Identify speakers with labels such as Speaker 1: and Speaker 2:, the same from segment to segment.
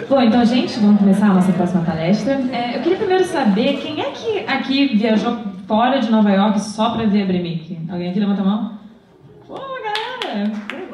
Speaker 1: Bom, então, gente, vamos começar a nossa próxima palestra. Eu queria primeiro saber quem é que aqui viajou fora de Nova York só para ver a Bremic? Alguém aqui levanta a mão? Pô, galera!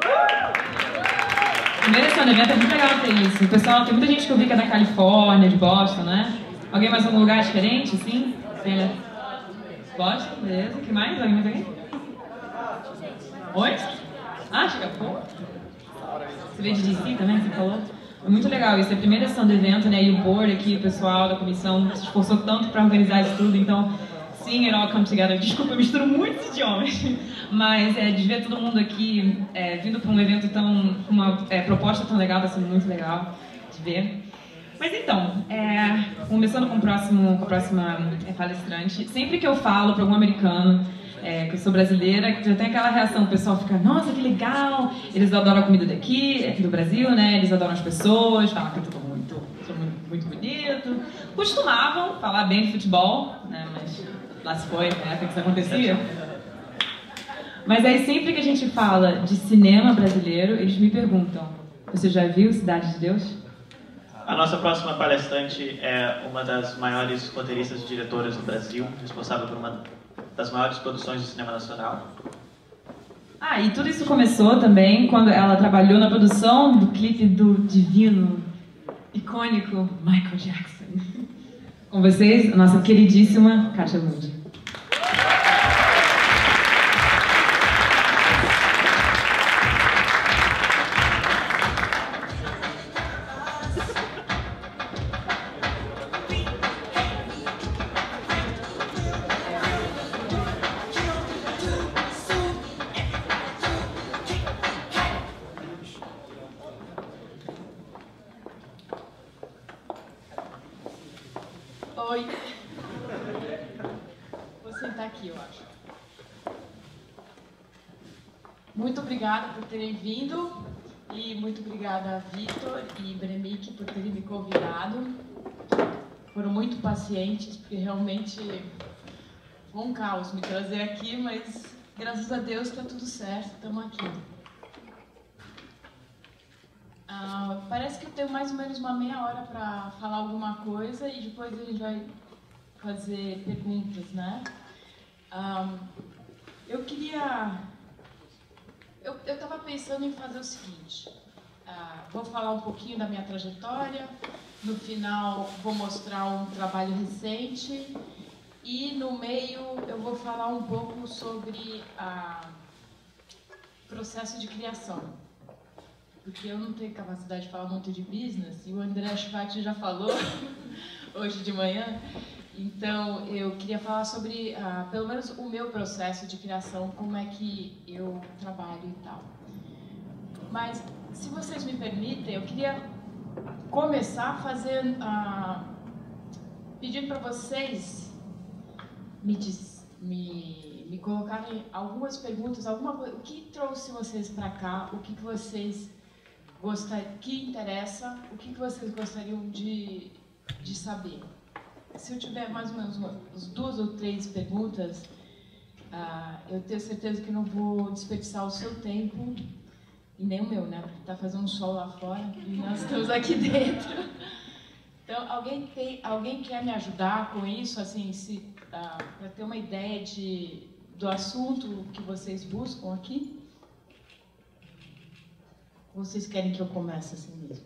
Speaker 1: Primeira edição do evento é muito legal ter isso. O pessoal, tem muita gente que eu vi que é da Califórnia, de Boston, né? Alguém mais em algum lugar diferente, assim? Boston, beleza. O que mais? Alguém mais aqui? Oi? Ah, chega pouco. Você veio de DC também, você falou? É muito legal isso, é a primeira edição do evento, né? E o board aqui, o pessoal da comissão se esforçou tanto para organizar isso tudo, então, sim, it all come together. Desculpa, eu misturo muitos idiomas, mas de ver todo mundo aqui vindo para um evento tão, uma proposta tão legal, vai ser muito legal de ver. Mas então, começando com a próxima palestrante, sempre que eu falo para algum americano que eu sou brasileira, já tem aquela reação, o pessoal fica, nossa, que legal, eles adoram a comida daqui, do Brasil, né, eles adoram as pessoas, falam que é tudo muito bonito, costumavam falar bem de futebol, né, mas lá se foi, né, que isso acontecia. Mas aí sempre que a gente fala de cinema brasileiro, eles me perguntam, você já viu Cidade de Deus?
Speaker 2: A nossa próxima palestrante é uma das maiores roteiristas e diretoras do Brasil, responsável por uma das maiores produções de cinema nacional.
Speaker 1: Ah, e tudo isso começou também quando ela trabalhou na produção do clipe do divino, icônico Michael Jackson. Com vocês, a nossa queridíssima Kátia Lund.
Speaker 3: Oi. Vou sentar aqui, eu acho. Muito obrigada por terem vindo e muito obrigada a Vitor e Bremic por terem me convidado. Foram muito pacientes, porque realmente foi um caos me trazer aqui, mas graças a Deus está tudo certo, estamos aqui. Parece que eu tenho mais ou menos uma meia hora para falar alguma coisa e depois a gente vai fazer perguntas, né? Eu estava pensando em fazer o seguinte, vou falar um pouquinho da minha trajetória, no final vou mostrar um trabalho recente e no meio eu vou falar um pouco sobre o processo de criação. Porque eu não tenho capacidade de falar muito de business, e o André Schwartz já falou hoje de manhã. Então, eu queria falar sobre, pelo menos, o meu processo de criação, como é que eu trabalho e tal. Mas, se vocês me permitem, eu queria começar fazendo, pedindo para vocês me colocarem algumas perguntas, o que trouxe vocês para cá, o que vocês que interessa, o que vocês gostariam de saber. Se eu tiver mais ou menos umas 2 ou 3 perguntas, eu tenho certeza que não vou desperdiçar o seu tempo, e nem o meu, né? Porque está fazendo um sol lá fora e nós estamos aqui dentro. Então, alguém quer me ajudar com isso, assim, para ter uma ideia do assunto que vocês buscam aqui? Ou vocês querem que eu comece assim mesmo?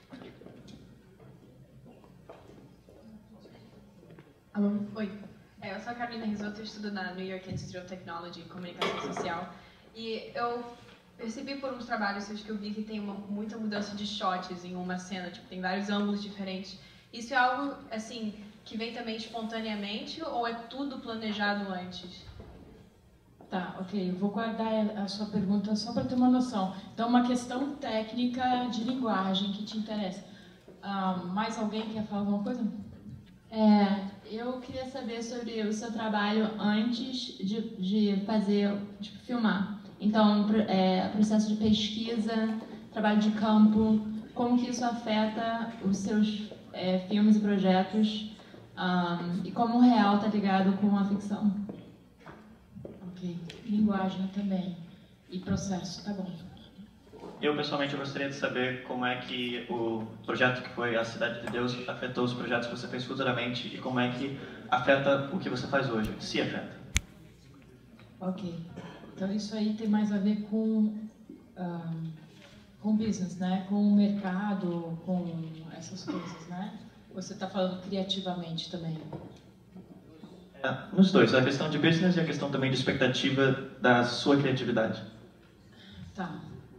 Speaker 3: Alô? Oi.
Speaker 4: Eu sou a Carolina Risotto, eu estudo na New York Institute of Technology e Comunicação Social. E eu percebi por uns trabalhos seus que eu vi que tem muita mudança de shots em uma cena, tipo, tem vários ângulos diferentes. Isso é algo, assim, que vem também espontaneamente ou é tudo planejado antes?
Speaker 3: Tá, ok. Eu vou guardar a sua pergunta só para ter uma noção. Então, uma questão técnica de linguagem que te interessa. Mais alguém quer falar alguma coisa?
Speaker 5: Eu queria saber sobre o seu trabalho antes de fazer, tipo, filmar. Então, processo de pesquisa, trabalho de campo, como que isso afeta os seus filmes e projetos e como o real está ligado com a ficção.
Speaker 3: Ok. Linguagem também. E processo, tá bom.
Speaker 2: Eu, pessoalmente, eu gostaria de saber como é que o projeto que foi a Cidade de Deus afetou os projetos que você fez futuramente e como é que afeta o que você faz hoje, se afeta.
Speaker 3: Ok. Então, isso aí tem mais a ver com business, né? Com o mercado, com essas coisas, né? Você está falando criativamente também.
Speaker 2: Nos dois, a questão de business e a questão também de expectativa da sua criatividade.
Speaker 3: Tá.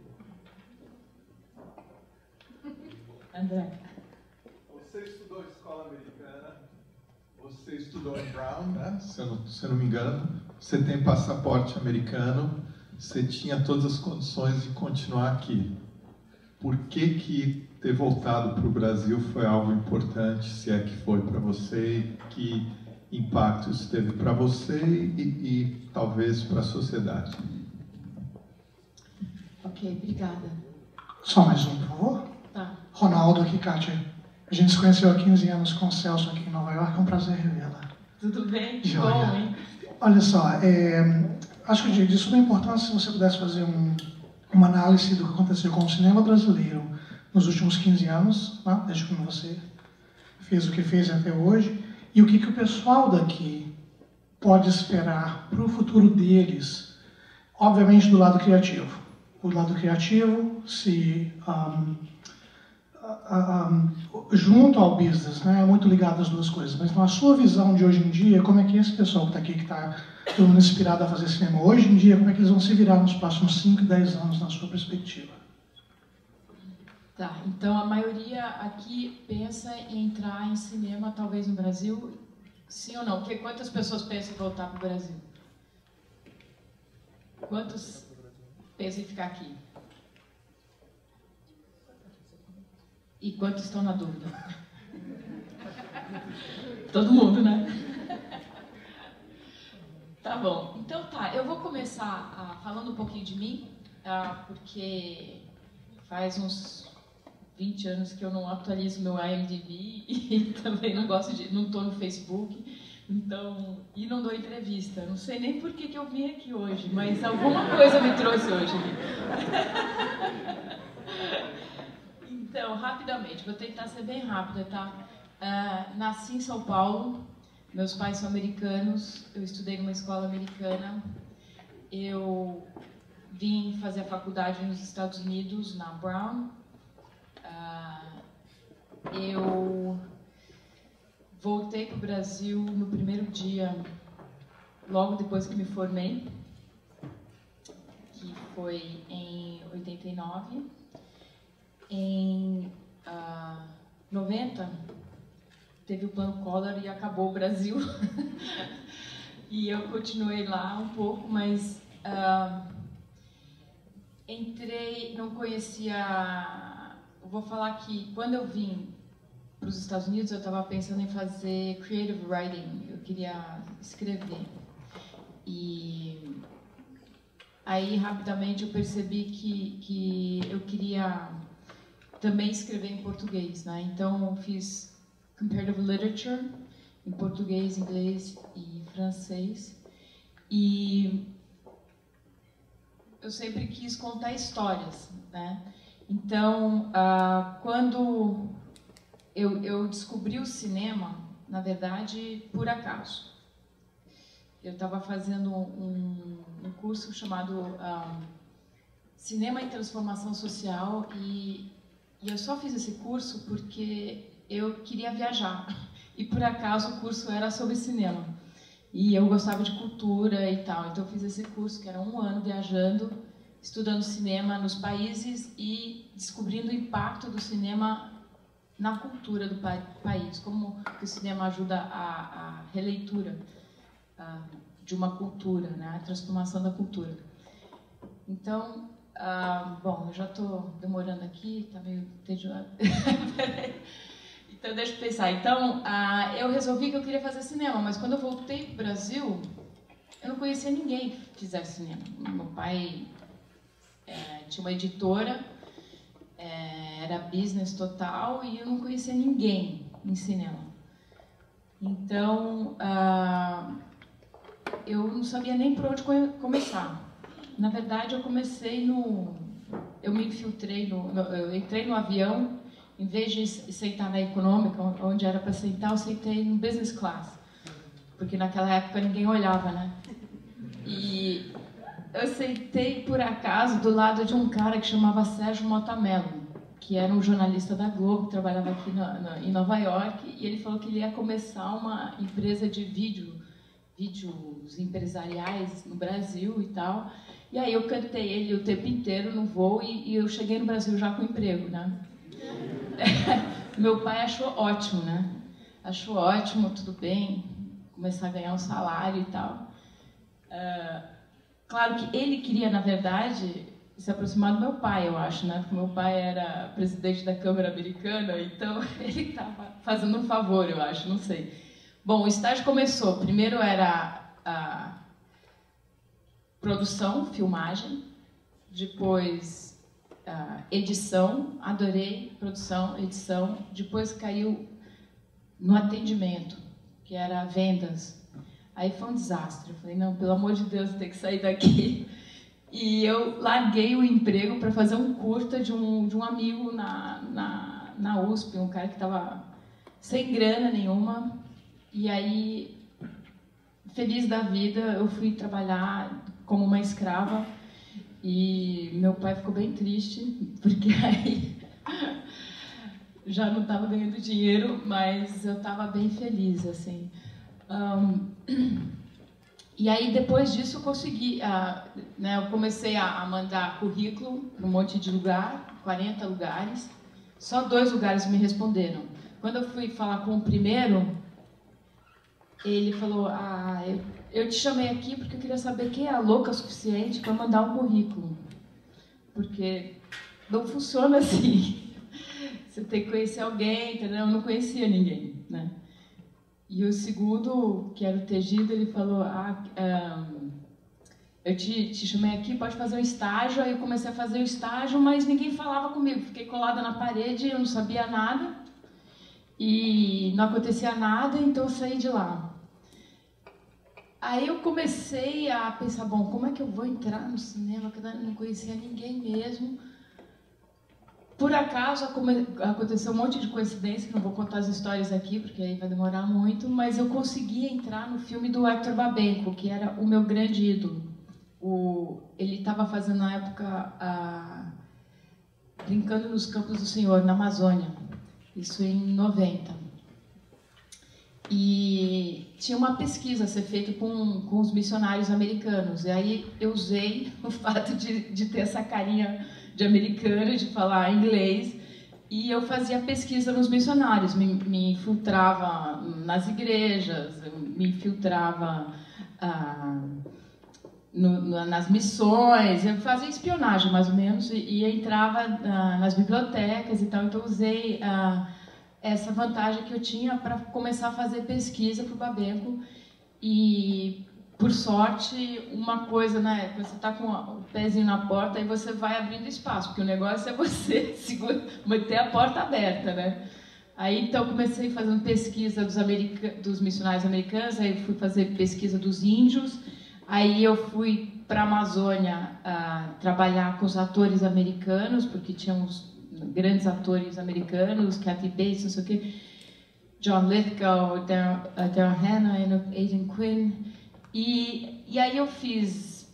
Speaker 3: André.
Speaker 6: Você estudou escola americana, você estudou em Brown, né? Se eu não me engano, você tem passaporte americano, você tinha todas as condições de continuar aqui. Por que ter voltado para o Brasil foi algo importante, se é que foi para você, e que impacto isso teve para você e talvez para a sociedade?
Speaker 3: Ok, obrigada.
Speaker 7: Só mais um, por favor.
Speaker 3: Tá.
Speaker 7: Ronaldo aqui, Kátia. A gente se conheceu há 15 anos com o Celso aqui em Nova York. É um prazer revê-la.
Speaker 3: Tudo bem? Que
Speaker 7: Joia.
Speaker 3: bom, hein?
Speaker 7: Olha só, acho que de suma importância se você pudesse fazer uma análise do que aconteceu com o cinema brasileiro nos últimos 15 anos, né? Desde quando você fez o que fez até hoje, e o que o pessoal daqui pode esperar para o futuro deles, obviamente do lado criativo. O lado criativo se junto ao business, né, é muito ligado às duas coisas. Mas na sua visão de hoje em dia, como é que esse pessoal que está aqui, que está todo mundo inspirado a fazer cinema hoje em dia, como é que eles vão se virar nos próximos 5, 10 anos, na sua perspectiva?
Speaker 3: Tá, então a maioria aqui pensa em entrar em cinema, talvez no Brasil, sim ou não? Porque quantas pessoas pensam em voltar para o Brasil? Quantos pensam em ficar aqui? E quantos estão na dúvida? Todo mundo, né? Tá bom. Então tá, eu vou começar falando um pouquinho de mim, porque faz uns 20 anos que eu não atualizo meu IMDb e também não estou no Facebook, então, e não dou entrevista. Não sei nem por que eu vim aqui hoje, mas alguma coisa me trouxe hoje. Então, rapidamente, vou tentar ser bem rápida, tá? Nasci em São Paulo, meus pais são americanos, eu estudei numa escola americana, eu vim fazer a faculdade nos Estados Unidos, na Brown. Eu voltei para o Brasil no primeiro dia, logo depois que me formei, que foi em 89. Em 90, teve o Plano Collor e acabou o Brasil. E eu continuei lá um pouco, mas entrei, não conhecia... Vou falar que quando eu vim para os Estados Unidos, eu estava pensando em fazer creative writing, eu queria escrever. E aí, rapidamente, eu percebi que eu queria também escrever em português, né? Então, eu fiz comparative literature em português, inglês e francês. E eu sempre quis contar histórias, né? Então, quando eu descobri o cinema, na verdade, por acaso. Eu estava fazendo um curso chamado Cinema e Transformação Social e eu só fiz esse curso porque eu queria viajar. E, por acaso, o curso era sobre cinema. E eu gostava de cultura e tal. Então, eu fiz esse curso, que era 1 ano viajando, estudando cinema nos países e descobrindo o impacto do cinema na cultura do país. Como que o cinema ajuda a releitura de uma cultura, né? A transformação da cultura. Então, bom, eu já estou demorando aqui, está meio tedioso. Então, deixa eu pensar. Então, eu resolvi que eu queria fazer cinema, mas quando eu voltei para o Brasil, eu não conhecia ninguém que fizesse cinema. Meu pai tinha uma editora, era business total, e eu não conhecia ninguém em cinema. Então, eu não sabia nem por onde começar. Na verdade, eu eu me infiltrei, eu entrei no avião, em vez de sentar na econômica, onde era para sentar, eu sentei no business class, porque naquela época ninguém olhava, né? E eu sentei, por acaso, do lado de um cara que chamava Sérgio Mota Mello, que era um jornalista da Globo, que trabalhava aqui em Nova York, e ele falou que ele ia começar uma empresa de vídeos empresariais no Brasil e tal. E aí eu cantei ele o tempo inteiro no voo e eu cheguei no Brasil já com emprego, né? Meu pai achou ótimo, né? Achou ótimo, tudo bem, começar a ganhar um salário e tal. Claro que ele queria, na verdade, se aproximar do meu pai, eu acho, né? Porque meu pai era presidente da Câmara Americana, então ele estava fazendo um favor, eu acho, não sei. Bom, o estágio começou. Primeiro era a produção, filmagem, depois edição, adorei produção, edição, depois caiu no atendimento, que era vendas. Aí foi um desastre. Eu falei, não, pelo amor de Deus, eu tenho que sair daqui. E eu larguei o emprego para fazer um curta de um amigo na USP, um cara que estava sem grana nenhuma. E aí, feliz da vida, eu fui trabalhar como uma escrava. E meu pai ficou bem triste, porque aí já não estava ganhando dinheiro, mas eu estava bem feliz, assim. E aí, depois disso, eu consegui, né, eu comecei a mandar currículo para um monte de lugar, 40 lugares. Só 2 lugares me responderam. Quando eu fui falar com o primeiro, ele falou, eu te chamei aqui porque eu queria saber quem é louca o suficiente para mandar um currículo. Porque não funciona assim. Você tem que conhecer alguém, entendeu? Eu não conhecia ninguém, né? E o segundo, que era o Tegido, ele falou, eu te chamei aqui, pode fazer um estágio. Aí eu comecei a fazer o estágio, mas ninguém falava comigo. Fiquei colada na parede, eu não sabia nada. E não acontecia nada, então eu saí de lá. Aí eu comecei a pensar, bom, como é que eu vou entrar no cinema, que eu não conhecia ninguém mesmo. Por acaso, aconteceu um monte de coincidência, não vou contar as histórias aqui, porque aí vai demorar muito, mas eu consegui entrar no filme do Hector Babenco, que era o meu grande ídolo. Ele estava fazendo, na época, Brincando nos Campos do Senhor, na Amazônia, isso em 90. E tinha uma pesquisa a ser feita com os missionários americanos, e aí eu usei o fato de ter essa carinha de americana, de falar inglês, e eu fazia pesquisa nos missionários, me infiltrava nas igrejas, me infiltrava nas missões, eu fazia espionagem mais ou menos, e entrava nas bibliotecas e tal, então usei essa vantagem que eu tinha para começar a fazer pesquisa para o Babenco. E por sorte, uma coisa, né? Você está com o pezinho na porta e você vai abrindo espaço, porque o negócio é você manter a porta aberta, né? Aí, então, comecei fazendo pesquisa dos missionários americanos, aí fui fazer pesquisa dos índios, aí eu fui para a Amazônia trabalhar com os atores americanos, porque tinha uns grandes atores americanos, Kathy Bates, não sei o quê, John Lithgow, Daryl Hannah e Aidan Quinn. E aí eu fiz,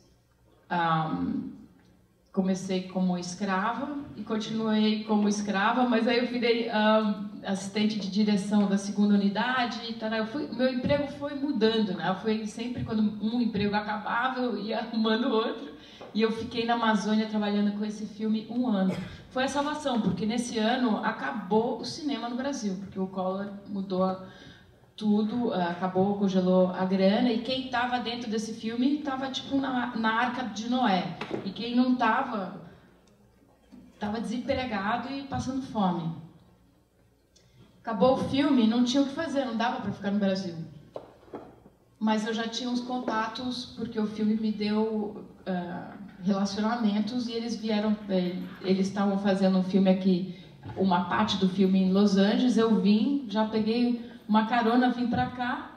Speaker 3: comecei como escrava e continuei como escrava, mas aí eu virei assistente de direção da 2ª unidade. Meu emprego foi mudando, né? Foi sempre quando um emprego acabava, eu ia arrumando outro. E eu fiquei na Amazônia trabalhando com esse filme 1 ano. Foi a salvação, porque nesse ano acabou o cinema no Brasil, porque o Collor mudou tudo, acabou, congelou a grana, e quem estava dentro desse filme estava tipo na Arca de Noé. E quem não estava desempregado e passando fome. Acabou o filme, não tinha o que fazer, não dava para ficar no Brasil. Mas eu já tinha uns contatos, porque o filme me deu relacionamentos, e eles vieram, eles estavam fazendo um filme aqui, uma parte do filme em Los Angeles, eu vim, já peguei uma carona, vim para cá,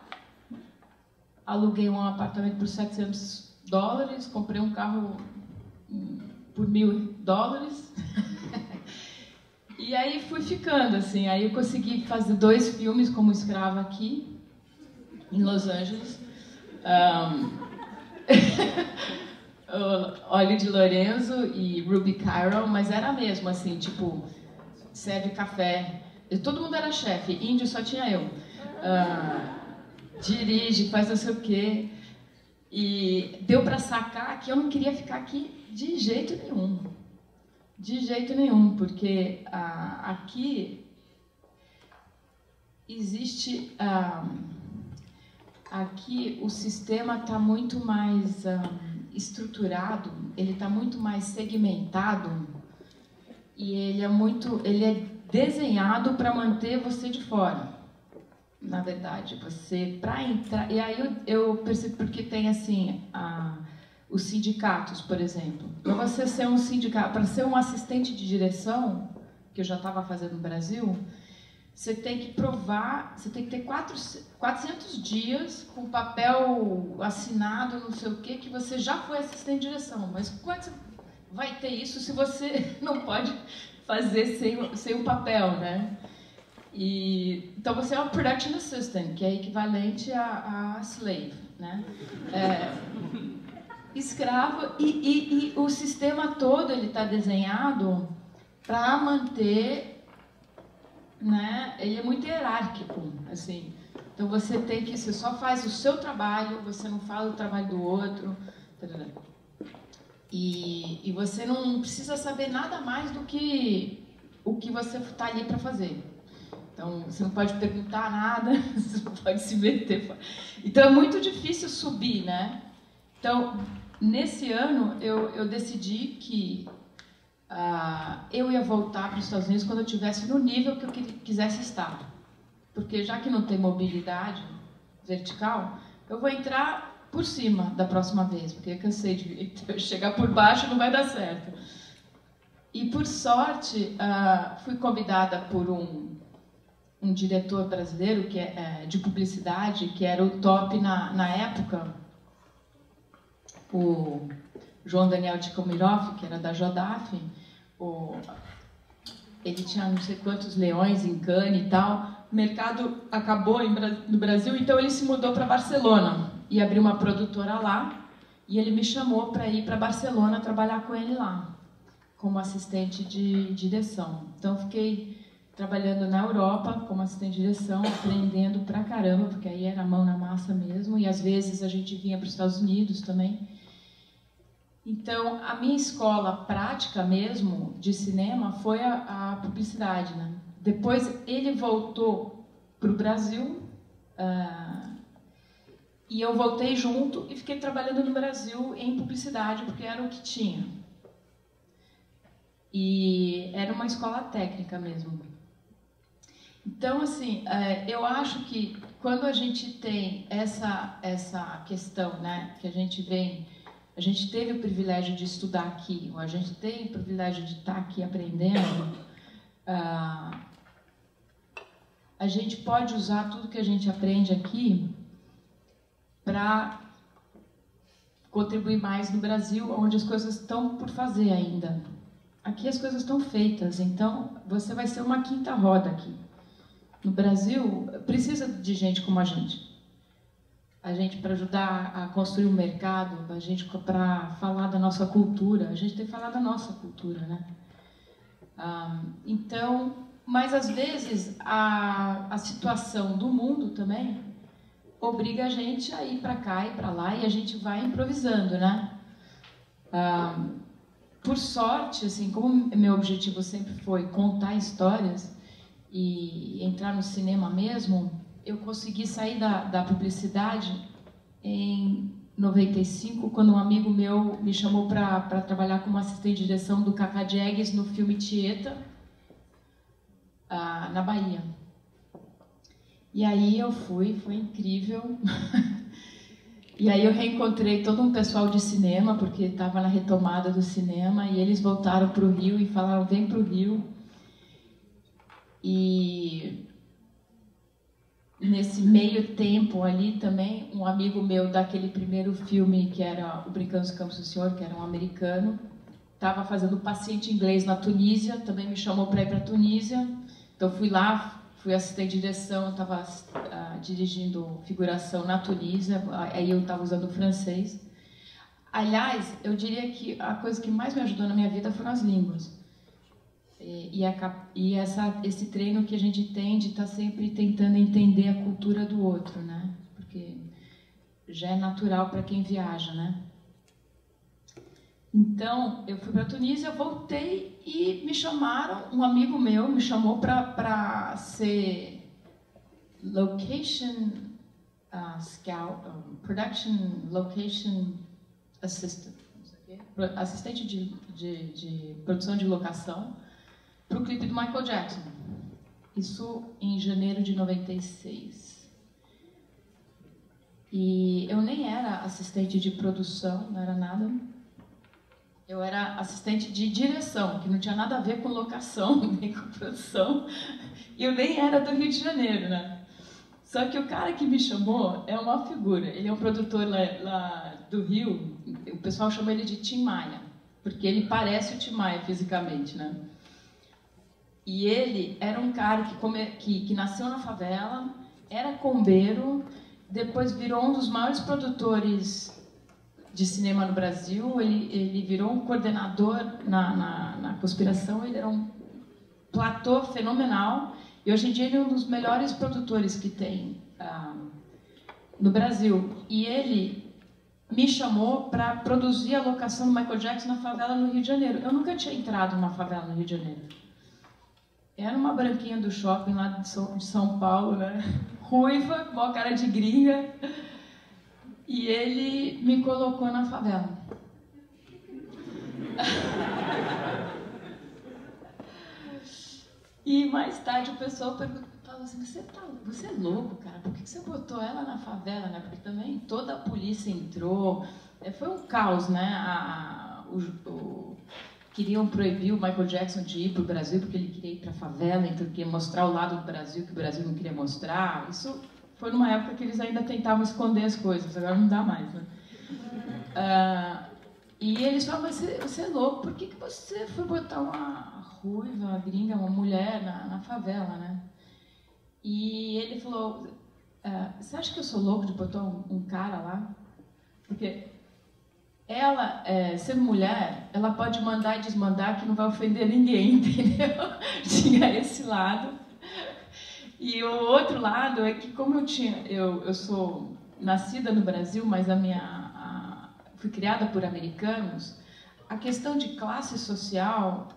Speaker 3: aluguei um apartamento por $700, comprei um carro por $1.000. E aí fui ficando, assim. Aí eu consegui fazer 2 filmes como escrava aqui, em Los Angeles. Óleo de Lorenzo e Ruby Cairo, mas era mesmo, assim, tipo, serve café. Todo mundo era chefe, índio só tinha eu. Dirige, faz não sei o quê. E deu para sacar que eu não queria ficar aqui de jeito nenhum. De jeito nenhum, porque aqui existe... aqui o sistema está muito mais estruturado, ele está muito mais segmentado e ele é desenhado para manter você de fora. Na verdade, você para entrar, e aí eu percebo porque tem assim os sindicatos, por exemplo. Para você ser um sindicato, para ser um assistente de direção, que eu já estava fazendo no Brasil, você tem que provar, você tem que ter 400 dias com papel assinado, não sei o quê, que você já foi assistente de direção. Mas como é que você vai ter isso se você não pode fazer sem o papel, né? Então você é um production assistant, que é equivalente a slave, né? Escravo, e o sistema todo ele está desenhado para manter, né? Ele é muito hierárquico, assim. Então você só faz o seu trabalho, você não fala o trabalho do outro, e você não precisa saber nada mais do que o que você está ali para fazer. Então, você não pode perguntar nada, você não pode se meter. Então, é muito difícil subir, né? Então, nesse ano, eu decidi que eu ia voltar para os Estados Unidos quando eu estivesse no nível que eu quisesse estar. Porque, já que não tem mobilidade vertical, eu vou entrar por cima da próxima vez, porque eu cansei de chegar por baixo, não vai dar certo. E, por sorte, fui convidada por um diretor brasileiro que de publicidade, que era o top na época, o João Daniel Tikomirov, que era da Jodaf. Ele tinha não sei quantos leões em Cannes e tal. O mercado acabou no Brasil, então ele se mudou para Barcelona e abriu uma produtora lá. E ele me chamou para ir para Barcelona trabalhar com ele lá, como assistente de direção. Então, fiquei trabalhando na Europa como assistente de direção, aprendendo pra caramba, porque aí era mão na massa mesmo, e às vezes a gente vinha para os Estados Unidos também. Então, a minha escola prática mesmo de cinema foi a publicidade, né? Depois ele voltou para o Brasil, e eu voltei junto e fiquei trabalhando no Brasil em publicidade, porque era o que tinha. E era uma escola técnica mesmo. Então, assim, eu acho que quando a gente tem essa questão, né, que a gente teve o privilégio de estudar aqui, ou a gente tem o privilégio de estar aqui aprendendo, a gente pode usar tudo que a gente aprende aqui para contribuir mais no Brasil, onde as coisas estão por fazer ainda. Aqui as coisas estão feitas, então você vai ser uma quinta roda aqui. No Brasil, precisa de gente como a gente. A gente para ajudar a construir um mercado, a gente para falar da nossa cultura. A gente tem que falar da nossa cultura, né? Então, mas às vezes a situação do mundo também obriga a gente a ir para cá e para lá e a gente vai improvisando, né? Por sorte, assim, como meu objetivo sempre foi contar histórias e entrar no cinema mesmo, eu consegui sair da publicidade em 95, quando um amigo meu me chamou para trabalhar como assistente de direção do Cacá Diegues no filme Tieta, na Bahia. E aí eu fui, foi incrível. E aí eu reencontrei todo um pessoal de cinema, porque estava na retomada do cinema, e eles voltaram para o Rio e falaram, vem para o Rio. E nesse meio tempo ali também, um amigo meu daquele primeiro filme, que era O Brincando dos Campos do Senhor, que era um americano, estava fazendo paciente inglês na Tunísia, também me chamou para ir para a Tunísia. Então fui lá, fui assistente de direção, estava dirigindo figuração na Tunísia, aí eu estava usando o francês. Aliás, eu diria que a coisa que mais me ajudou na minha vida foram as línguas. Esse treino que a gente tem de estar sempre tentando entender a cultura do outro, né? Porque já é natural para quem viaja, né? Então, eu fui para a Tunísia, voltei e me chamaram, um amigo meu me chamou para ser location scout, production location assistant, assistente de produção de locação para o clipe do Michael Jackson. Isso em janeiro de 96. E eu nem era assistente de produção, não era nada. Eu era assistente de direção, que não tinha nada a ver com locação, nem com produção. E eu nem era do Rio de Janeiro, né? Só que o cara que me chamou é uma figura. Ele é um produtor lá do Rio. O pessoal chama ele de Tim Maia, porque ele parece o Tim Maia fisicamente, né? E ele era um cara que nasceu na favela, era combeiro, depois virou um dos maiores produtores de cinema no Brasil. Ele virou um coordenador na conspiração, ele era um platô fenomenal, e hoje em dia ele é um dos melhores produtores que tem no Brasil. E ele me chamou para produzir a locação do Michael Jackson na favela no Rio de Janeiro. Eu nunca tinha entrado numa favela no Rio de Janeiro. Era uma branquinha do shopping lá de São Paulo, né? Ruiva, com uma cara de gringa. E ele me colocou na favela. E mais tarde o pessoal falou assim, você é louco, cara, por que você botou ela na favela, né? Porque também toda a polícia entrou, foi um caos, né? Queriam proibir o Michael Jackson de ir para o Brasil porque ele queria ir para a favela, então queria mostrar o lado do Brasil que o Brasil não queria mostrar. Isso foi numa época que eles ainda tentavam esconder as coisas, agora não dá mais, né? E eles falavam, você é louco, por que você foi botar uma ruiva, uma gringa, uma mulher na favela, né? E ele falou, você acha que eu sou louco de botar um cara lá? Porque ela, sendo mulher, ela pode mandar e desmandar que não vai ofender ninguém, entendeu? Tinha esse lado. E o outro lado é que, como eu sou nascida no Brasil, mas fui criada por americanos, a questão de classe social,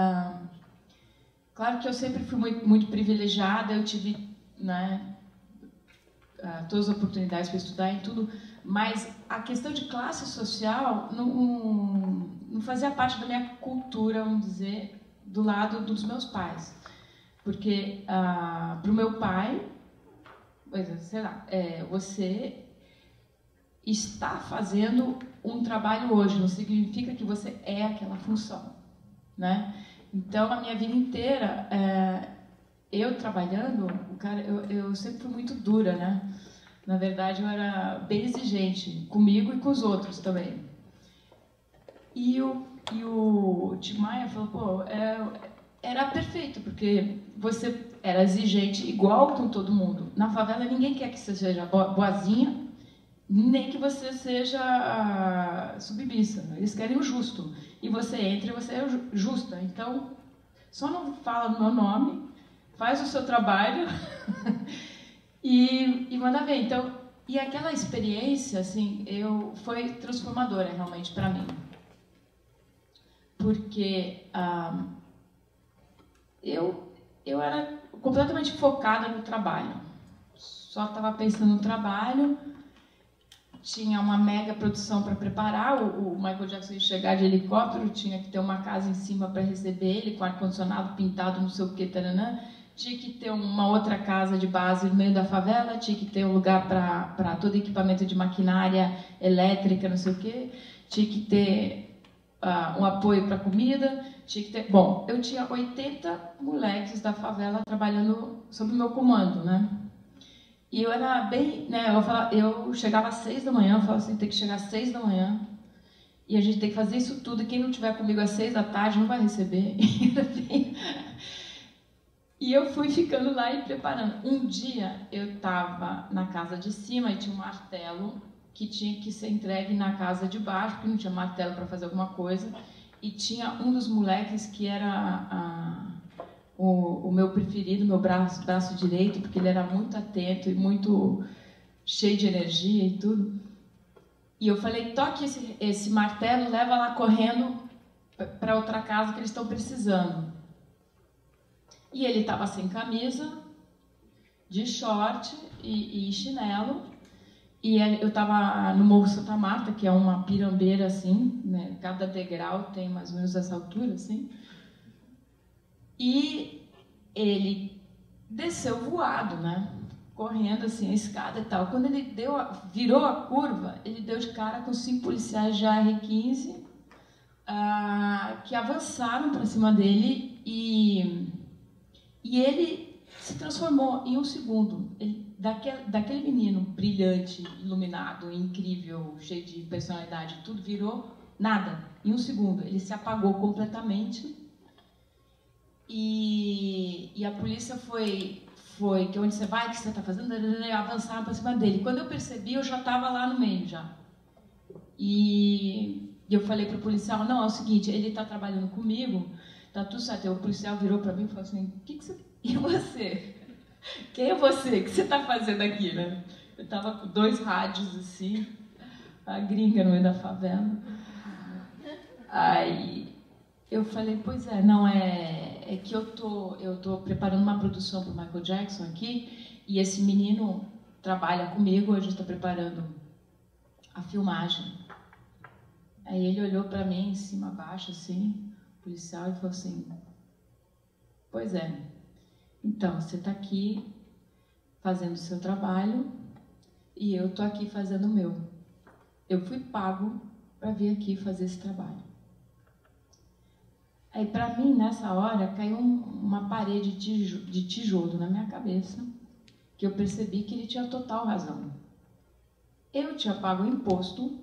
Speaker 3: claro que eu sempre fui muito, muito privilegiada, eu tive, né, todas as oportunidades para estudar em tudo, mas a questão de classe social não fazia parte da minha cultura, vamos dizer, do lado dos meus pais. Porque, para o meu pai, sei lá, você está fazendo um trabalho hoje, não significa que você é aquela função, né? Então, a minha vida inteira, eu trabalhando, eu sempre fui muito dura, né? Na verdade, eu era bem exigente comigo e com os outros também. E o Tim Maia falou, pô, era perfeito, porque você era exigente igual com todo mundo. Na favela, ninguém quer que você seja boazinha, nem que você seja submissa. Eles querem o justo. E você entra e você é justa. Então, só não fala o meu nome, faz o seu trabalho e manda ver. Então, e aquela experiência, assim, foi transformadora realmente para mim. Porque eu era completamente focada no trabalho. Só estava pensando no trabalho. Tinha uma mega produção para preparar. O Michael Jackson ia chegar de helicóptero, tinha que ter uma casa em cima para receber ele, com ar-condicionado pintado, não sei o que, taranã. Tinha que ter uma outra casa de base no meio da favela, tinha que ter um lugar para todo equipamento de maquinária elétrica, não sei o que. Tinha que ter um apoio para comida. Tinha que ter... Bom, eu tinha 80 moleques da favela trabalhando sob o meu comando, né? E eu era bem, né? Eu chegava às 6 da manhã, eu falava assim, tem que chegar às 6 da manhã. E a gente tem que fazer isso tudo, e quem não estiver comigo às 6 da tarde não vai receber. E eu fui ficando lá e preparando. Um dia eu estava na casa de cima e tinha um martelo que tinha que ser entregue na casa de baixo, porque não tinha martelo para fazer alguma coisa. E tinha um dos moleques que era o meu preferido, meu braço direito, porque ele era muito atento e muito cheio de energia e tudo. E eu falei, toque esse martelo, leva lá correndo para outra casa que eles estão precisando. E ele estava sem camisa, de short e chinelo. E eu estava no Morro Santa Marta, que é uma pirambeira assim, né? Cada degrau tem mais ou menos essa altura, assim. E ele desceu voado, né? Correndo assim a escada e tal. Quando ele virou a curva, ele deu de cara com 5 policiais de AR-15 que avançaram para cima dele e ele se transformou em um segundo. Daquele menino brilhante, iluminado, incrível, cheio de personalidade, tudo virou nada. Em um segundo, ele se apagou completamente. E a polícia foi que onde você vai, o que você está fazendo, avançaram para cima dele. Quando eu percebi, eu já estava lá no meio já. E eu falei para o policial, não, é o seguinte, ele está trabalhando comigo, tá tudo certo. O policial virou para mim e falou assim, e você? Quem é você? O que você está fazendo aqui, né? Eu estava com 2 rádios assim, a gringa no meio da favela. Aí eu falei, pois é, não é que eu tô preparando uma produção para o Michael Jackson aqui e esse menino trabalha comigo, a gente está preparando a filmagem. Aí ele olhou para mim, em cima, abaixo, assim, o policial, e falou assim, pois é, então, você está aqui fazendo o seu trabalho e eu estou aqui fazendo o meu. Eu fui pago para vir aqui fazer esse trabalho. Aí, para mim, nessa hora, caiu uma parede de tijolo na minha cabeça, que eu percebi que ele tinha total razão. Eu tinha pago o imposto,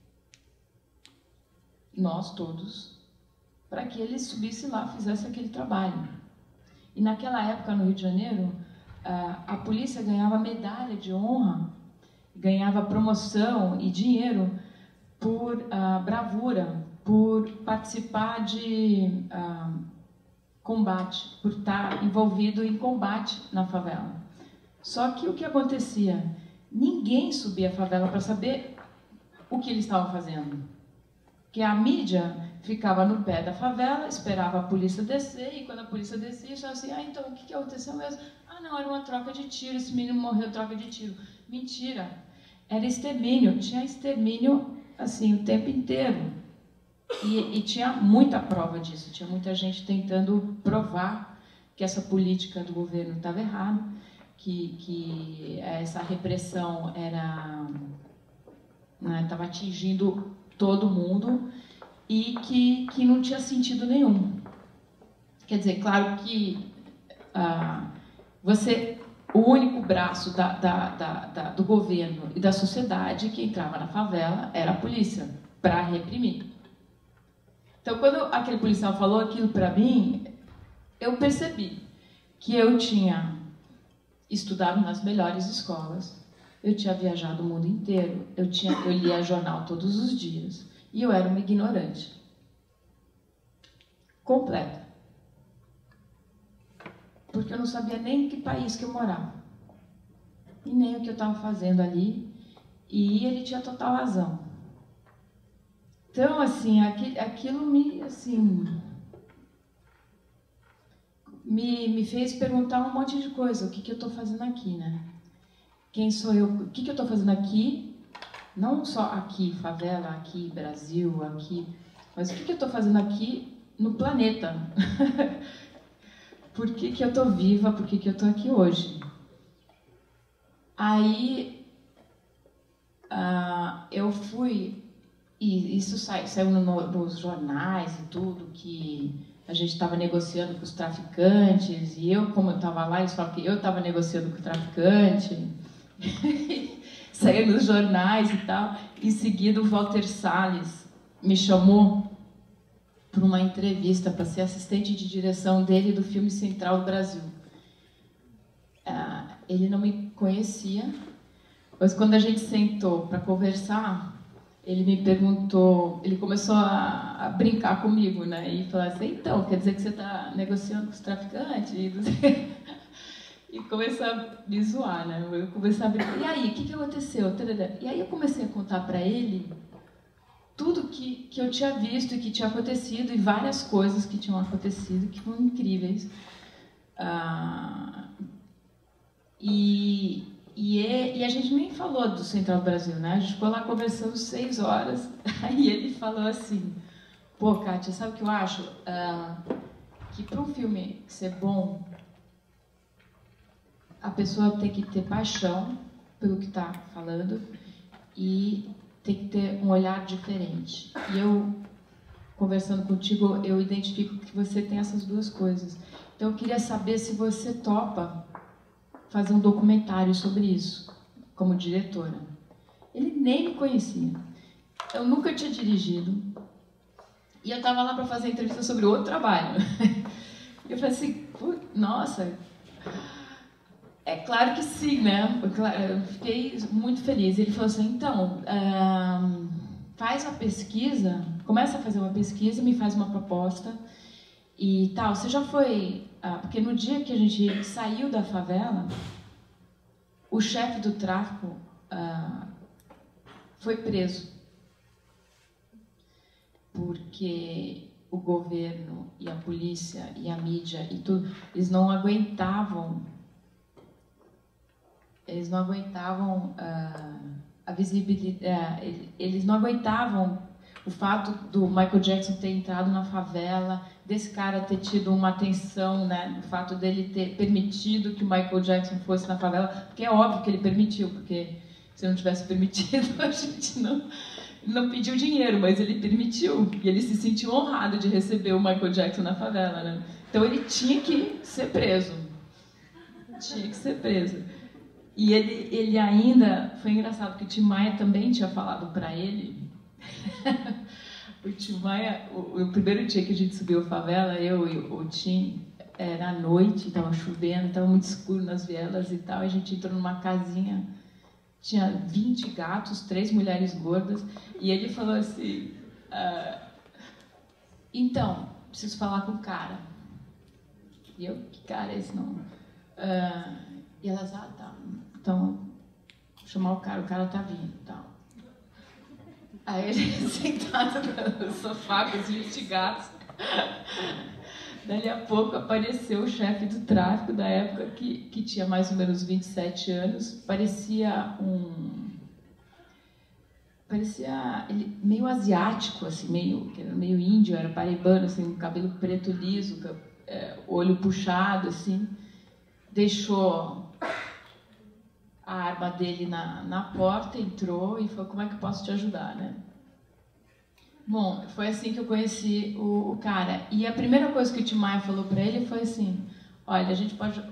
Speaker 3: nós todos, para que ele subisse lá, fizesse aquele trabalho. E naquela época, no Rio de Janeiro, a polícia ganhava medalha de honra, ganhava promoção e dinheiro por bravura, por participar de combate, por estar envolvido em combate na favela. Só que o que acontecia? Ninguém subia a favela para saber o que eles estavam fazendo. Porque a mídia ficava no pé da favela, esperava a polícia descer, e quando a polícia descia, só assim, então, o que aconteceu mesmo? Não, era uma troca de tiro, esse menino morreu, troca de tiro. Mentira, era extermínio, tinha extermínio, assim, o tempo inteiro. E tinha muita prova disso, tinha muita gente tentando provar que essa política do governo estava errada, que essa repressão estava atingindo todo mundo e que não tinha sentido nenhum. Quer dizer, claro que o único braço do governo e da sociedade que entrava na favela era a polícia, para reprimir. Então, quando aquele policial falou aquilo para mim, eu percebi que eu tinha estudado nas melhores escolas, eu tinha viajado o mundo inteiro, eu lia jornal todos os dias, e eu era uma ignorante. Completa. Porque eu não sabia nem em que país que eu morava. E nem o que eu estava fazendo ali. E ele tinha total razão. Então, assim, aquilo me fez perguntar um monte de coisa. O que eu estou fazendo aqui, né? Quem sou eu? O que eu estou fazendo aqui? Não só aqui, favela, aqui, Brasil, aqui. Mas o que eu estou fazendo aqui no planeta? Por que eu estou viva? Por que eu estou aqui hoje? Aí eu fui, e isso saiu nos jornais e tudo, que a gente estava negociando com os traficantes, e eu, como eu estava lá, eles falavam que eu estava negociando com o traficante. Saiu nos jornais e tal. Em seguida, o Walter Salles,
Speaker 8: me chamou para uma entrevista para ser assistente de direção dele do filme Central do Brasil. Ele não me conhecia, mas quando a gente sentou para conversar, ele me perguntou, ele começou a brincar comigo, né? E falar assim, então, quer dizer que você está negociando com os traficantes? E começou a me zoar, né? Eu comecei a brincar, e aí, o que aconteceu? E aí eu comecei a contar para ele tudo que eu tinha visto e que tinha acontecido, e várias coisas que tinham acontecido, que foram incríveis. E a gente nem falou do Central do Brasil, né? A gente ficou lá conversando 6 horas, aí ele falou assim, pô, Kátia, sabe o que eu acho? Que para um filme ser bom, a pessoa tem que ter paixão pelo que está falando e tem que ter um olhar diferente. E eu, conversando contigo, eu identifico que você tem essas duas coisas. Então eu queria saber se você topa fazer um documentário sobre isso, como diretora. Ele nem me conhecia. Eu nunca tinha dirigido. E eu estava lá para fazer entrevista sobre outro trabalho. E eu falei assim, nossa, é claro que sim, né? Eu fiquei muito feliz. Ele falou assim, então, faz uma pesquisa, começa a fazer uma pesquisa, me faz uma proposta e tal. Você já foi... porque no dia que a gente saiu da favela, o chefe do tráfico foi preso. Porque o governo e a polícia e a mídia e tudo, eles não aguentavam a visibilidade, eles não aguentavam o fato do Michael Jackson ter entrado na favela, desse cara ter tido uma atenção, né, o fato dele ter permitido que o Michael Jackson fosse na favela, porque é óbvio que ele permitiu, porque se não tivesse permitido, a gente não pediu dinheiro, mas ele permitiu, e ele se sentiu honrado de receber o Michael Jackson na favela, né? Então ele tinha que ser preso. Tinha que ser preso. E ele ainda... Foi engraçado, porque o Tim Maia também tinha falado para ele... O Tim Maia, o primeiro dia que a gente subiu a favela, eu e o Tim, era à noite, estava chovendo, estava muito escuro nas vielas e tal, a gente entrou numa casinha, tinha 20 gatos, 3 mulheres gordas, e ele falou assim, então, preciso falar com o cara. E eu, que cara é esse não? E elas, tá, então, vou chamar o cara tá vindo, tal. Aí a gente sentado no sofá com os 20 gatos. Dali a pouco apareceu o chefe do tráfico da época, que tinha mais ou menos 27 anos. Parecia ele meio asiático, assim, meio índio, era paraibano, assim, um cabelo preto liso, olho puxado, assim. Deixou a arma dele na porta, entrou e falou, como é que eu posso te ajudar, né? Bom, foi assim que eu conheci o cara. E a primeira coisa que o Tim Maia falou para ele foi assim, olha, a gente pode...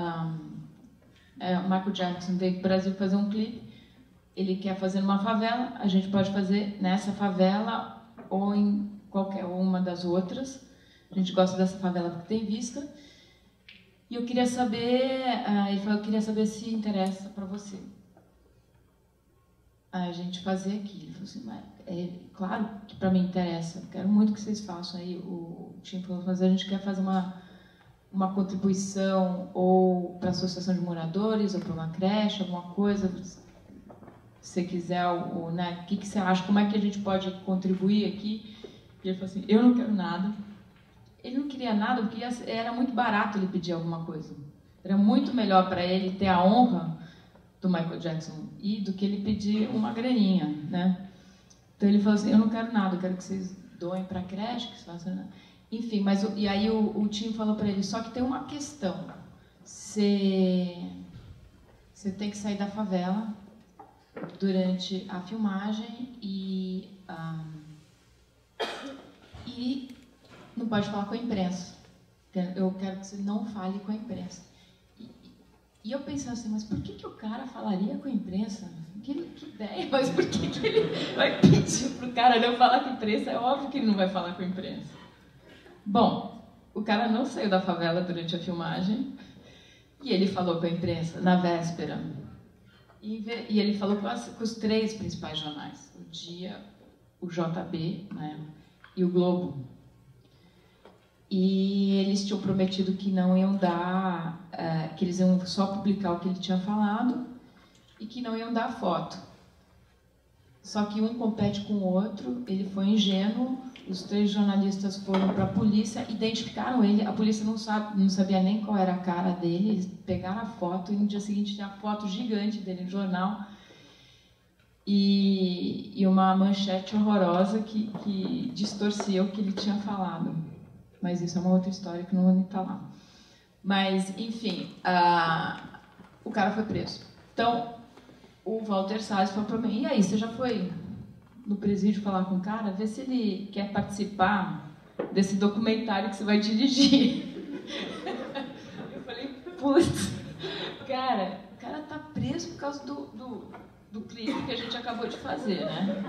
Speaker 8: o Michael Jackson veio para o Brasil fazer um clipe, ele quer fazer numa favela, a gente pode fazer nessa favela ou em qualquer uma das outras. A gente gosta dessa favela porque tem vista. E eu queria saber, ele falou, eu queria saber se interessa para você a gente fazer aqui. Ele falou assim, mas claro que para mim interessa, quero muito que vocês façam. Aí o time falou, mas a gente quer fazer uma contribuição ou para a associação de moradores ou para uma creche, alguma coisa, se você quiser, né, o que você acha, como é que a gente pode contribuir aqui? E ele falou assim, eu não quero nada. Ele não queria nada porque era muito barato ele pedir alguma coisa. Era muito melhor para ele ter a honra do Michael Jackson do que ele pedir uma graninha, né? Então ele falou assim, eu não quero nada, eu quero que vocês doem para a creche, que vocês façam... Enfim, e aí o Tim falou para ele, só que tem uma questão. Você tem que sair da favela durante a filmagem e não pode falar com a imprensa. Eu quero que você não fale com a imprensa. E eu pensava assim, mas por que o cara falaria com a imprensa? que ideia, mas por que ele vai pedir pro cara não falar com a imprensa? É óbvio que ele não vai falar com a imprensa. Bom, o cara não saiu da favela durante a filmagem e ele falou com a imprensa na véspera. E ele falou com os 3 principais jornais, o Dia, o JB, né, e o Globo. E eles tinham prometido que não iam dar, que eles iam só publicar o que ele tinha falado e que não iam dar foto. Só que um compete com o outro, ele foi ingênuo, os 3 jornalistas foram para a polícia, identificaram ele, a polícia não sabia nem qual era a cara dele, eles pegaram a foto e no dia seguinte tinha a foto gigante dele no jornal e uma manchete horrorosa que distorcia o que ele tinha falado. Mas isso é uma outra história que não vou nem falar. Mas, enfim, o cara foi preso. Então, o Walter Salles falou para mim, e aí, você já foi no presídio falar com o cara? Vê se ele quer participar desse documentário que você vai dirigir. Eu falei, putz, cara, o cara tá preso por causa do clipe que a gente acabou de fazer, né?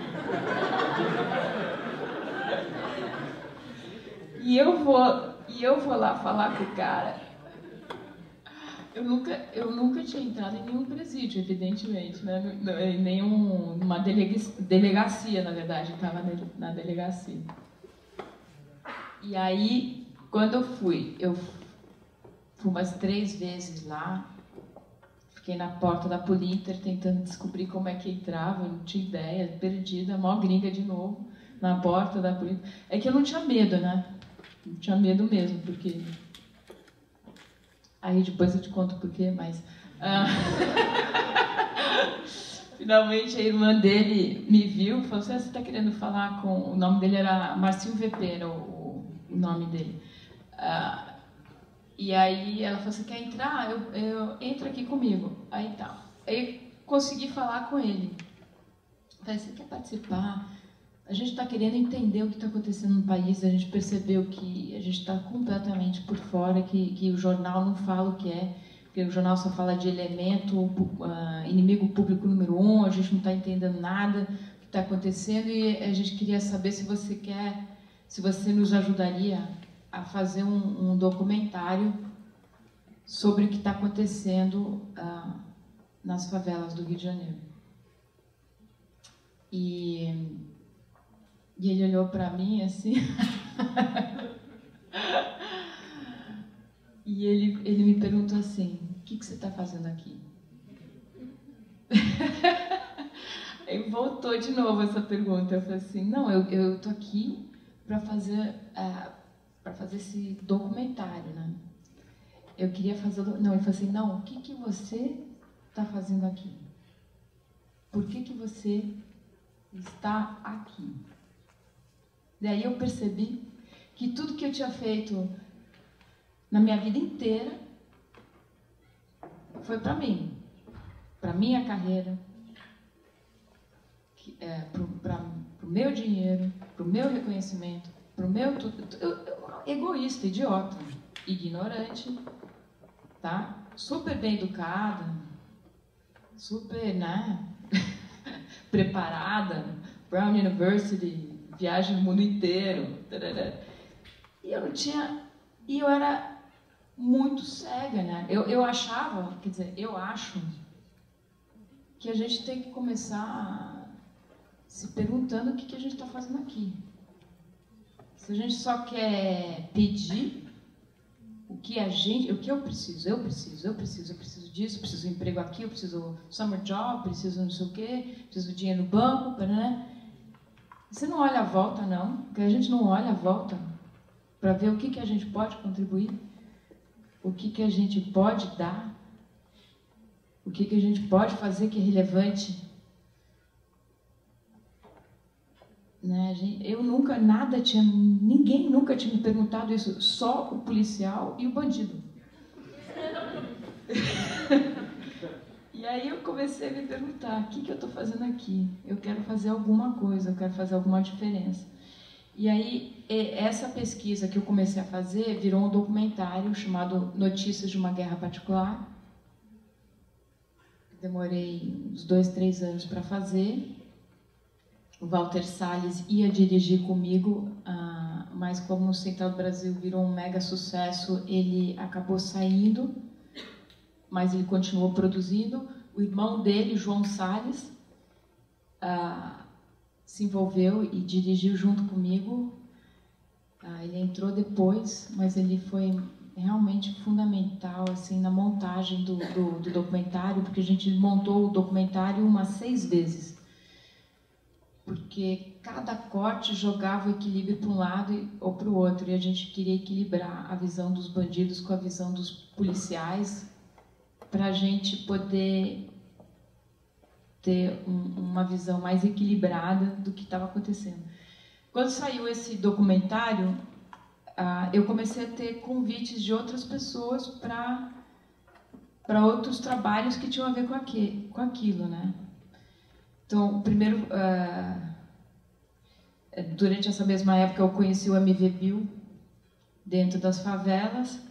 Speaker 8: E eu vou lá falar com o cara. Eu nunca tinha entrado em nenhum presídio, evidentemente, né? Em nenhuma delegacia, na verdade, estava na delegacia. E aí, quando eu fui umas 3 vezes lá, fiquei na porta da Polinter tentando descobrir como é que entrava, eu não tinha ideia, perdida, mó gringa de novo, na porta da Polinter. É que eu não tinha medo, né? Não tinha medo mesmo, porque... Aí depois eu te conto por quê, mas... Finalmente a irmã dele me viu e falou assim, você está querendo falar com... O nome dele era Marcinho VP, era o nome dele. E aí ela falou assim, quer entrar? Eu entra aqui comigo. Aí tá. Aí consegui falar com ele. Falei, você quer participar? A gente está querendo entender o que está acontecendo no país, a gente percebeu que a gente está completamente por fora, que o jornal não fala o que é, porque o jornal só fala de elemento, inimigo público número 1, a gente não está entendendo nada do que está acontecendo e a gente queria saber se você nos ajudaria a fazer um documentário sobre o que está acontecendo nas favelas do Rio de Janeiro. E ele olhou para mim assim, e ele me perguntou assim, o que você está fazendo aqui? Aí voltou de novo essa pergunta, eu falei assim, não, eu estou aqui para fazer esse documentário, né? Eu queria fazer... Não, ele falou assim, não, o que você está fazendo aqui? Por que você está aqui? Daí eu percebi que tudo que eu tinha feito na minha vida inteira foi para mim, para minha carreira, para o meu dinheiro, para o meu reconhecimento, para o meu egoísta, idiota, ignorante, tá? Super bem educada, super, né? Preparada, Brown University, viagem no mundo inteiro, e eu era muito cega, né? Eu achava, quer dizer, eu acho que a gente tem que começar se perguntando o que a gente está fazendo aqui. Se a gente só quer pedir o que eu preciso disso, preciso de emprego aqui, eu preciso summer job, preciso não sei o quê, preciso de dinheiro no banco, né? Você não olha a volta, não, porque a gente não olha a volta para ver o que a gente pode contribuir, o que a gente pode dar, o que a gente pode fazer que é relevante. Né? Ninguém nunca tinha me perguntado isso, só o policial e o bandido. E aí eu comecei a me perguntar, o que eu estou fazendo aqui? Eu quero fazer alguma coisa, eu quero fazer alguma diferença. E aí essa pesquisa que eu comecei a fazer virou um documentário chamado Notícias de uma Guerra Particular, demorei uns 2, 3 anos para fazer. O Walter Salles ia dirigir comigo, mas como o Central do Brasil virou um mega sucesso, ele acabou saindo, mas ele continuou produzindo. O irmão dele, João Salles, se envolveu e dirigiu junto comigo. Ele entrou depois, mas ele foi realmente fundamental assim, na montagem do documentário, porque a gente montou o documentário umas 6 vezes. Porque cada corte jogava o equilíbrio para um lado ou para o outro, e a gente queria equilibrar a visão dos bandidos com a visão dos policiais, para a gente poder ter uma visão mais equilibrada do que estava acontecendo. Quando saiu esse documentário, eu comecei a ter convites de outras pessoas para outros trabalhos que tinham a ver com aquilo, né? Então, primeiro, durante essa mesma época, eu conheci o MV Bill dentro das favelas,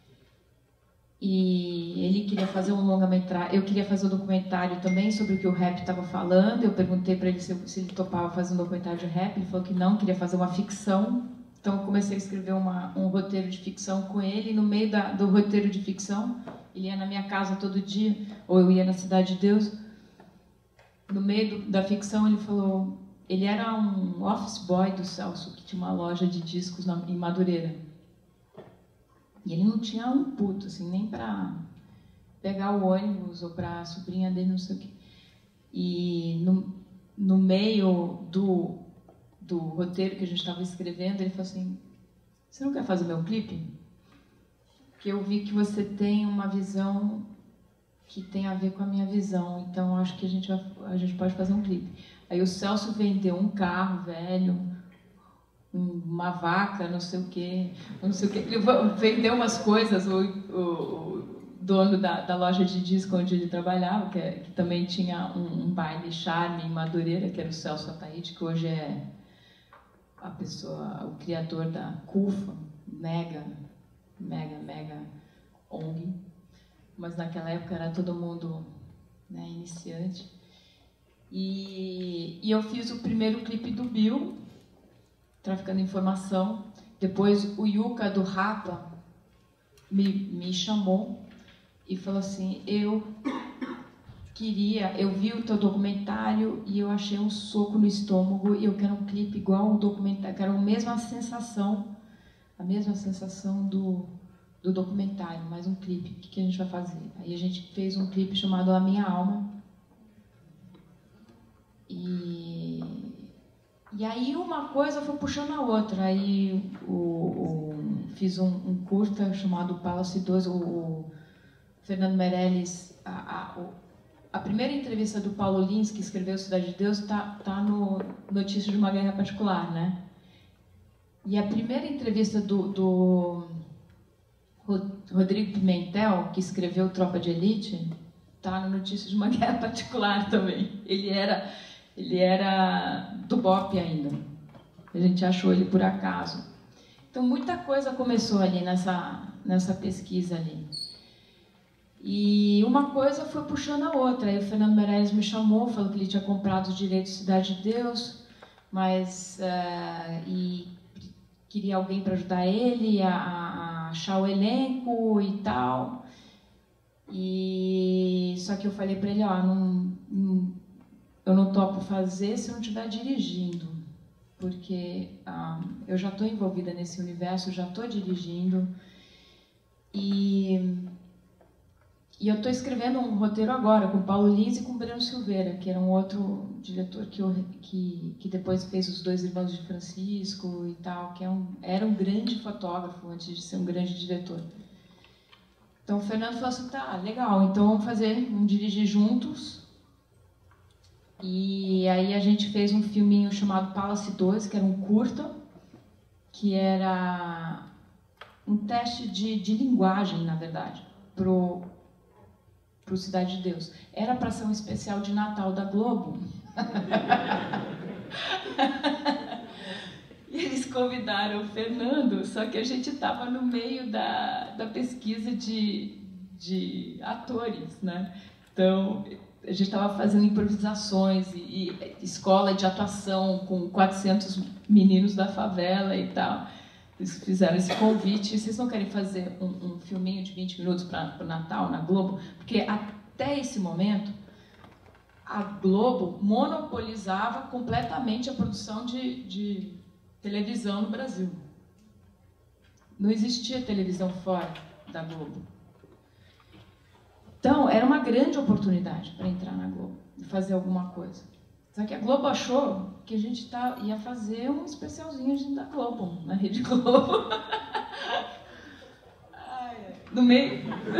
Speaker 8: e ele queria fazer um longa-metragem. Eu queria fazer um documentário também sobre o que o rap estava falando. Eu perguntei para ele se ele topava fazer um documentário de rap. Ele falou que não, queria fazer uma ficção. Então, eu comecei a escrever um roteiro de ficção com ele. E no meio do roteiro de ficção, ele ia na minha casa todo dia, ou eu ia na Cidade de Deus. No meio da ficção, ele falou... Ele era um office boy do Celso, que tinha uma loja de discos em Madureira. E ele não tinha um puto, assim, nem para pegar o ônibus ou para a sobrinha dele, não sei o quê. E no meio do roteiro que a gente estava escrevendo, ele falou assim, você não quer fazer meu clipe? Porque eu vi que você tem uma visão que tem a ver com a minha visão, então acho que a gente pode fazer um clipe. Aí o Celso vendeu um carro velho, uma vaca, não sei o quê. Ele vendeu umas coisas, o dono da loja de disco onde ele trabalhava, que também tinha um baile charme em Madureira, que era o Celso Ataíde, que hoje é o criador da CUFA, mega ONG. Mas naquela época era todo mundo, né, iniciante. E eu fiz o primeiro clipe do Bill, Traficando Informação. Depois o Yuka do Rapa me chamou e falou assim, eu vi o teu documentário e eu achei um soco no estômago e eu quero um clipe igual ao documentário, quero a mesma sensação do documentário, mais um clipe. O que a gente vai fazer? Aí a gente fez um clipe chamado A Minha Alma. E aí uma coisa foi puxando a outra. Aí fiz um curta chamado Palace 2. O Fernando Meirelles, a primeira entrevista do Paulo Lins, que escreveu Cidade de Deus, tá no Notícias de uma Guerra Particular, né? E a primeira entrevista do Rodrigo Pimentel, que escreveu Tropa de Elite, tá no Notícias de uma Guerra Particular também. Ele era do BOPE ainda. A gente achou ele por acaso. Então, muita coisa começou ali nessa pesquisa ali. E uma coisa foi puxando a outra. Aí o Fernando Meirelles me chamou, falou que ele tinha comprado os direitos de Cidade de Deus, mas e queria alguém para ajudar ele a achar o elenco e tal. E só que eu falei para ele, eu não topo fazer se eu não estiver dirigindo, porque eu já estou envolvida nesse universo, já estou dirigindo, e eu estou escrevendo um roteiro agora com Paulo Lins e com Breno Silveira, que era um outro diretor que depois fez Os Dois Irmãos de Francisco e tal, que era um grande fotógrafo antes de ser um grande diretor. Então o Fernando falou assim, tá, legal, então vamos dirigir juntos. E aí a gente fez um filminho chamado Palace 2, que era um curta, que era um teste de linguagem, na verdade, pro Cidade de Deus. Era para ser um especial de Natal da Globo. E eles convidaram o Fernando, só que a gente estava no meio da pesquisa de atores, né? Então, a gente estava fazendo improvisações e escola de atuação com 400 meninos da favela e tal. Eles fizeram esse convite. Vocês não querem fazer um filminho de 20 minutos para o Natal, na Globo? Porque até esse momento, a Globo monopolizava completamente a produção de televisão no Brasil. Não existia televisão fora da Globo. Então, era uma grande oportunidade para entrar na Globo e fazer alguma coisa. Só que a Globo achou que a gente ia fazer um especialzinho da Globo, na Rede Globo. No meio...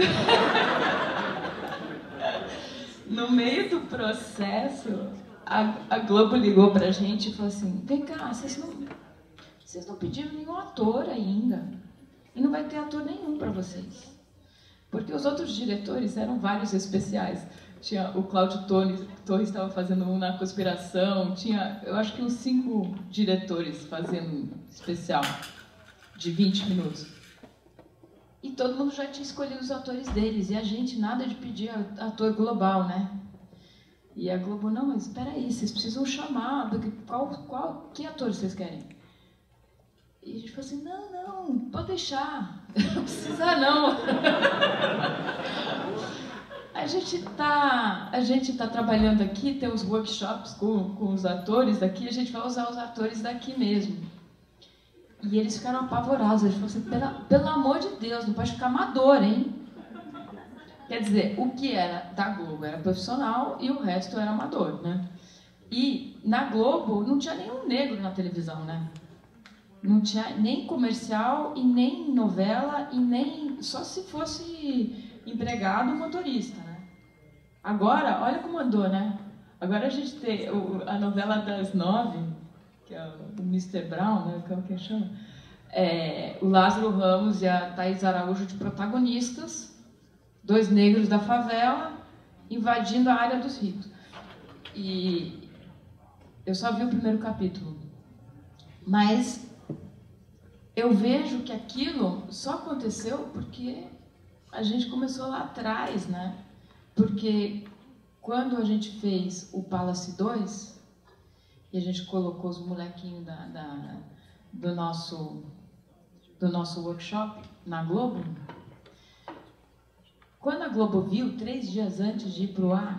Speaker 8: No meio do processo, a Globo ligou pra gente e falou assim: vem cá, vocês não pediram nenhum ator ainda. E não vai ter ator nenhum para vocês. Porque os outros diretores eram vários especiais. Tinha o Cláudio Torres estava fazendo um na Conspiração. Tinha, eu acho que uns 5 diretores fazendo especial de 20 minutos. E todo mundo já tinha escolhido os atores deles. E a gente, nada de pedir ator global, né? E a Globo, não, mas espera aí, vocês precisam chamar. Que ator vocês querem? E a gente falou assim, não, pode deixar. Não precisa, não. A gente tá trabalhando aqui, tem os workshops com os atores daqui, a gente vai usar os atores daqui mesmo. E eles ficaram apavorados. Eles falaram assim, pelo amor de Deus, não pode ficar amador, hein? Quer dizer, o que era da Globo era profissional e o resto era amador, né? E na Globo não tinha nenhum negro na televisão, né? Não tinha nem comercial e nem novela e nem... Só se fosse empregado ou motorista, né? Agora, olha como andou, né? Agora a gente tem a novela das 9, que é o Mr. Brown, né? Como que chama? O Lázaro Ramos e a Thaís Araújo de protagonistas, 2 negros da favela invadindo a área dos ricos. E eu só vi o primeiro capítulo. Mas eu vejo que aquilo só aconteceu porque a gente começou lá atrás, né? Porque quando a gente fez o Palace 2, e a gente colocou os molequinhos do nosso workshop na Globo, quando a Globo viu, 3 dias antes de ir pro ar,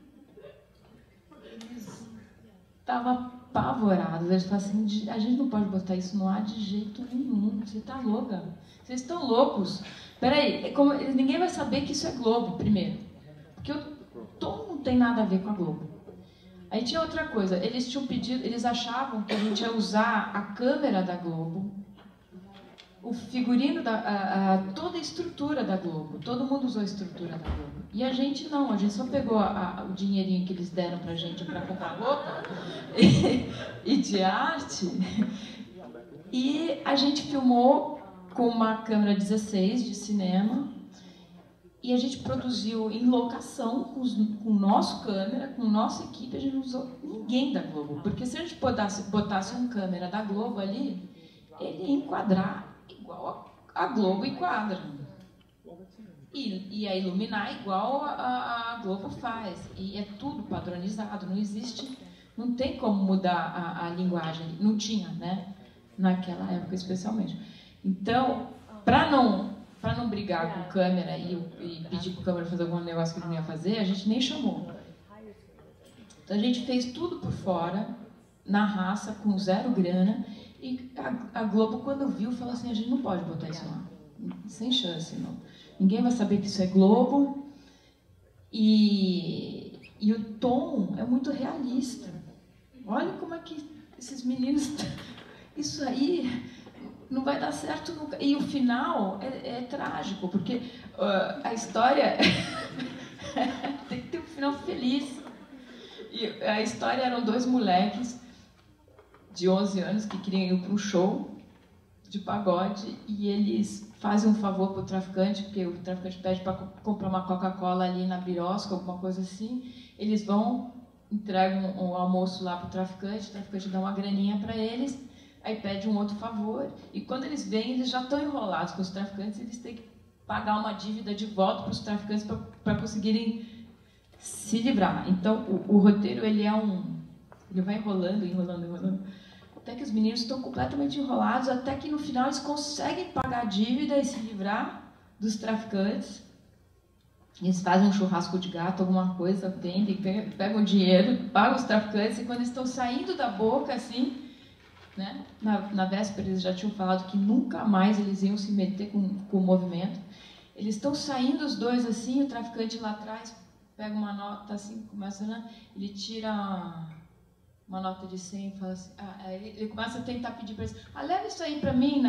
Speaker 8: eles estavam apavorados. Eles falaram assim, a gente não pode botar isso no ar de jeito nenhum. Você tá louca? Vocês estão loucos? Peraí, ninguém vai saber que isso é Globo, primeiro. Porque o tom não tem nada a ver com a Globo. Aí tinha outra coisa, eles tinham pedido, eles achavam que a gente ia usar a câmera da Globo, o figurino, toda a estrutura da Globo. Todo mundo usou a estrutura da Globo. E a gente não, a gente só pegou o dinheirinho que eles deram pra gente para comprar roupa e de arte, e a gente filmou com uma câmera 16 de cinema. E a gente produziu em locação, com o nosso câmera, com nossa equipe. A gente não usou ninguém da Globo. Porque se a gente botasse um câmera da Globo ali, ele ia enquadrar igual a Globo enquadra. E ia iluminar igual a Globo faz. E é tudo padronizado, não existe, não tem como mudar a linguagem. Não tinha, né? Naquela época, especialmente. Então, para não brigar com câmera e pedir para o câmera fazer algum negócio que ele não ia fazer, a gente nem chamou. Então a gente fez tudo por fora, na raça, com 0 grana, e a Globo, quando viu, falou assim, a gente não pode botar isso lá. Sem chance, não. Ninguém vai saber que isso é Globo. E o tom é muito realista. Olha como é que esses meninos... Isso aí... não vai dar certo nunca. E o final é trágico, porque a história tem que ter um final feliz. E a história eram 2 moleques de 11 anos que queriam ir para um show de pagode e eles fazem um favor para o traficante, porque o traficante pede para comprar uma Coca-Cola ali na birosca, alguma coisa assim. Eles vão, entregam um almoço lá para o traficante dá uma graninha para eles. Aí pede um outro favor, e quando eles vêm, eles já estão enrolados com os traficantes, eles têm que pagar uma dívida de volta para os traficantes para conseguirem se livrar. Então, o roteiro, ele vai enrolando, até que os meninos estão completamente enrolados, até que no final eles conseguem pagar a dívida e se livrar dos traficantes. Eles fazem um churrasco de gato, alguma coisa, vendem, pegam o dinheiro, pagam os traficantes, e quando eles estão saindo da boca, assim, né, na véspera eles já tinham falado que nunca mais eles iam se meter com o movimento. Eles estão saindo os dois assim, o traficante lá atrás pega uma nota assim, começa, né, ele tira uma nota de 100 e fala assim, ele começa a tentar pedir para eles, leva isso aí para mim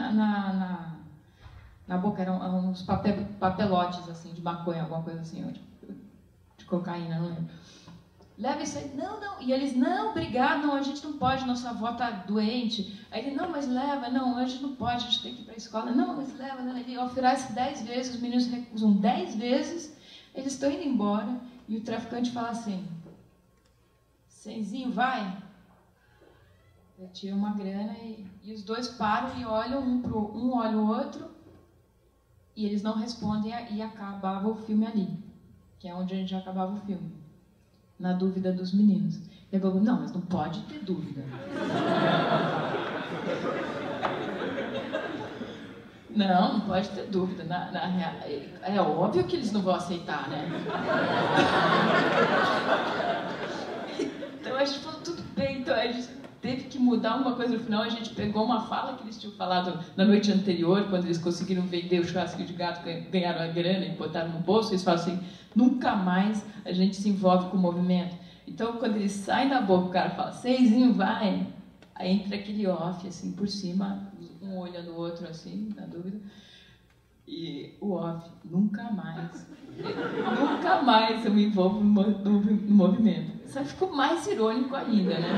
Speaker 8: na boca, eram uns papelotes assim, de maconha, alguma coisa assim, ou de cocaína, não lembro. Leva isso aí. Não. E eles, não, obrigado, não, a gente não pode, nossa avó está doente. Aí ele, não, mas leva, não, a gente não pode, a gente tem que ir para a escola. Não, mas leva, né? Ele oferece 10 vezes, os meninos recusam 10 vezes, eles estão indo embora, e o traficante fala assim, 100zinho, vai? Ele tira uma grana e os dois param e olham, um olha o outro, e eles não respondem, e acabava o filme ali, que é onde a gente acabava o filme. Na dúvida dos meninos. E a Globo, não, mas não pode ter dúvida. Não pode ter dúvida. É óbvio que eles não vão aceitar, né? Então a gente falou, tudo bem, então a gente teve que mudar uma coisa no final, a gente pegou uma fala que eles tinham falado na noite anterior, quando eles conseguiram vender o churrasco de gato, ganharam a grana e botaram no bolso, eles falam assim, nunca mais a gente se envolve com o movimento. Então, quando eles saem da boca, o cara fala, 6zinho, vai, aí entra aquele off, assim, por cima, um olhando o outro, assim, na dúvida, e o off, nunca mais eu me envolvo no movimento. Só ficou mais irônico ainda, né?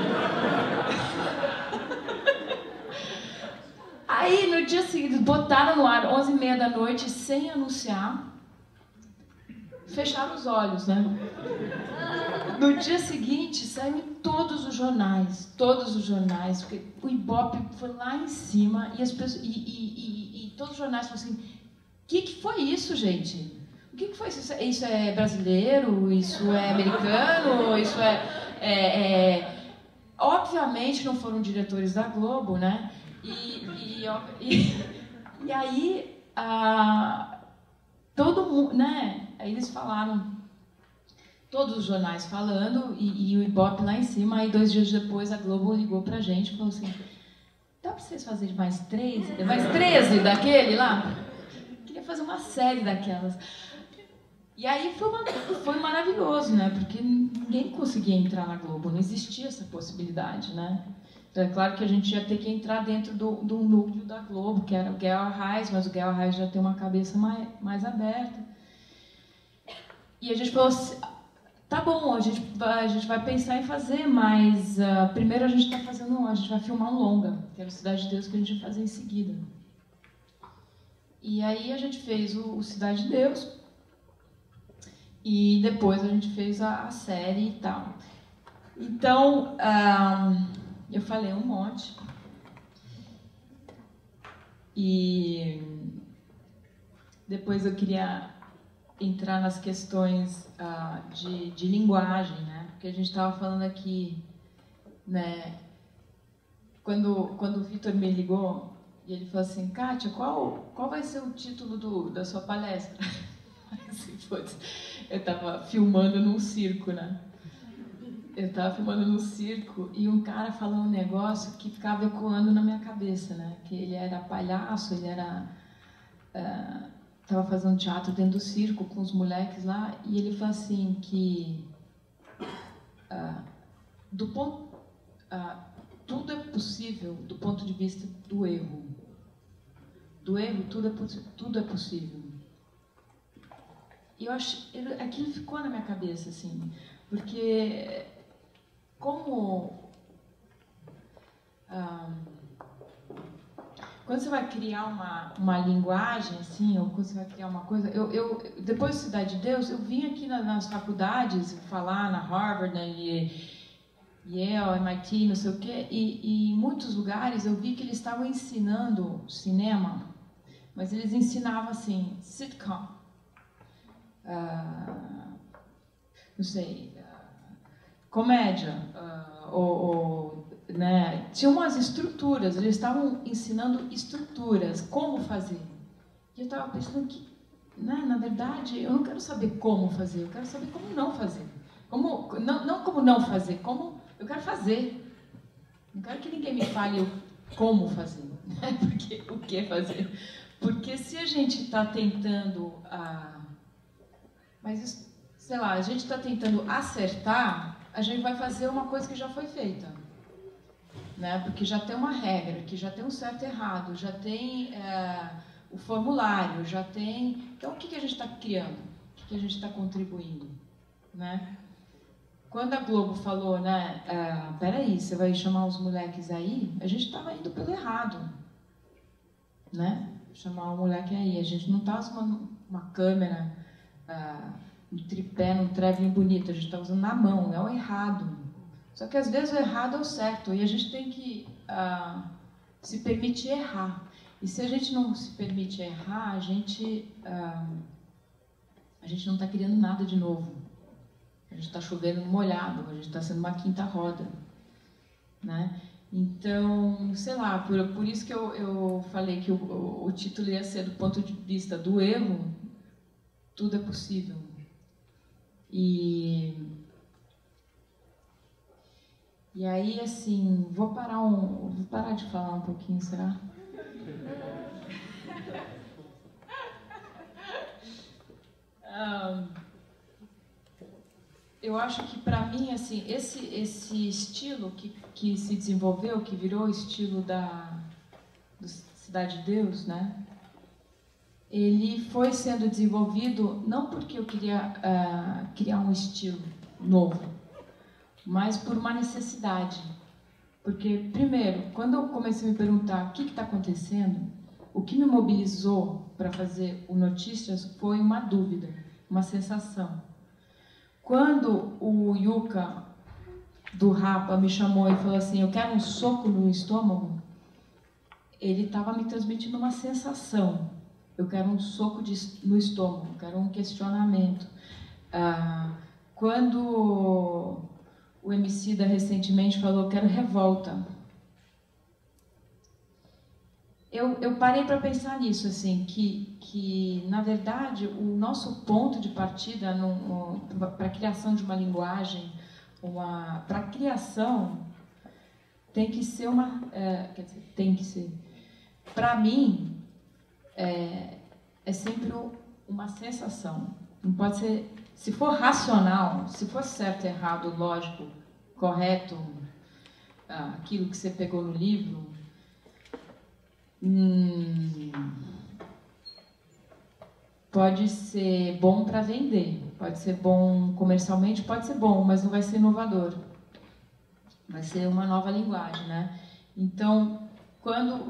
Speaker 8: Aí, no dia seguinte, botaram no ar 11h30 da noite, sem anunciar, fecharam os olhos, né? No dia seguinte, saiu em todos os jornais, porque o Ibope foi lá em cima, e as pessoas, e todos os jornais falaram assim, o que foi isso, gente? O que foi isso? Isso é brasileiro? Isso é americano? Isso Obviamente não foram diretores da Globo, né? E aí, todo mundo, né? Aí eles falaram, todos os jornais falando, e o Ibope lá em cima, aí 2 dias depois a Globo ligou pra gente e falou assim, dá pra vocês fazerem mais 13 daquele lá? Queria fazer uma série daquelas. E aí foi maravilhoso, né? Porque ninguém conseguia entrar na Globo, não existia essa possibilidade, né? Então, é claro que a gente ia ter que entrar dentro do núcleo da Globo, que era o Guel Arraes, mas o Guel Arraes já tem uma cabeça mais aberta. E a gente falou assim, tá bom, a gente vai pensar em fazer, mas primeiro a gente vai filmar um longa, que era o Cidade de Deus, que a gente vai fazer em seguida. E aí a gente fez o Cidade de Deus, e depois a gente fez a série e tal. Então, eu falei um monte. E depois eu queria entrar nas questões de linguagem, né? Porque a gente estava falando aqui, né? Quando o Vitor me ligou, e ele falou assim, Kátia, qual vai ser o título da sua palestra? Eu estava filmando num circo, né? E um cara falou um negócio que ficava ecoando na minha cabeça, né? Que ele era palhaço, ele era... Estava fazendo teatro dentro do circo com os moleques lá, e ele falou assim que... tudo é possível do ponto de vista do erro. Do erro, tudo é possível. E eu acho, aquilo ficou na minha cabeça, assim, porque quando você vai criar uma linguagem, assim, ou quando você vai criar uma coisa, depois da Cidade de Deus, eu vim aqui nas faculdades falar, na Harvard, na Yale, MIT, não sei o quê, e em muitos lugares eu vi que eles estavam ensinando cinema, mas eles ensinavam assim, sitcom. não sei, comédia, né? Tinha umas estruturas, eles estavam ensinando estruturas, como fazer. E eu estava pensando que, né, na verdade, eu não quero saber como fazer, eu quero saber como não fazer. Não como não fazer, como eu quero fazer. Não quero que ninguém me fale como fazer, né? Porque o que fazer. Porque se a gente está tentando, mas sei lá, a gente está tentando acertar, a gente vai fazer uma coisa que já foi feita, né? Porque já tem uma regra, que já tem um certo e errado, já tem o formulário, já tem. Então, o que a gente está criando? O que a gente está contribuindo, né? Quando a Globo falou, né, peraí, você vai chamar os moleques aí, a gente estava indo pelo errado, né? Chamar o moleque aí, a gente não está usando uma câmera, um tripé, num traveling bonito, a gente está usando na mão, é o errado. Só que às vezes o errado é o certo, e a gente tem que se permitir errar. E se a gente não se permite errar, a gente não está criando nada de novo. A gente está chovendo no molhado, a gente está sendo uma quinta roda, né? Então, sei lá, por isso que eu falei que o título ia ser do ponto de vista do erro, tudo é possível. E aí, assim, vou parar de falar um pouquinho, será? Eu acho que, para mim, assim, esse estilo que se desenvolveu, que virou o estilo do Cidade de Deus, né? Ele foi sendo desenvolvido não porque eu queria criar um estilo novo, mas por uma necessidade. Porque, primeiro, quando eu comecei a me perguntar o que está acontecendo, o que me mobilizou para fazer o Notícias foi uma dúvida, uma sensação. Quando o Yuka do Rapa me chamou e falou assim, eu quero um soco no estômago, ele estava me transmitindo uma sensação. Eu quero um soco no estômago, eu quero um questionamento. Quando o Emicida recentemente falou, eu quero revolta. Eu parei para pensar nisso, assim, que na verdade o nosso ponto de partida para a criação de uma linguagem, para a criação, tem que ser quer dizer, tem que ser. Para mim, é sempre uma sensação. Não pode ser, se for racional, se for certo, errado, lógico, correto, aquilo que você pegou no livro. Pode ser bom para vender, pode ser bom comercialmente, pode ser bom, mas não vai ser inovador. Vai ser uma nova linguagem, né? Então, quando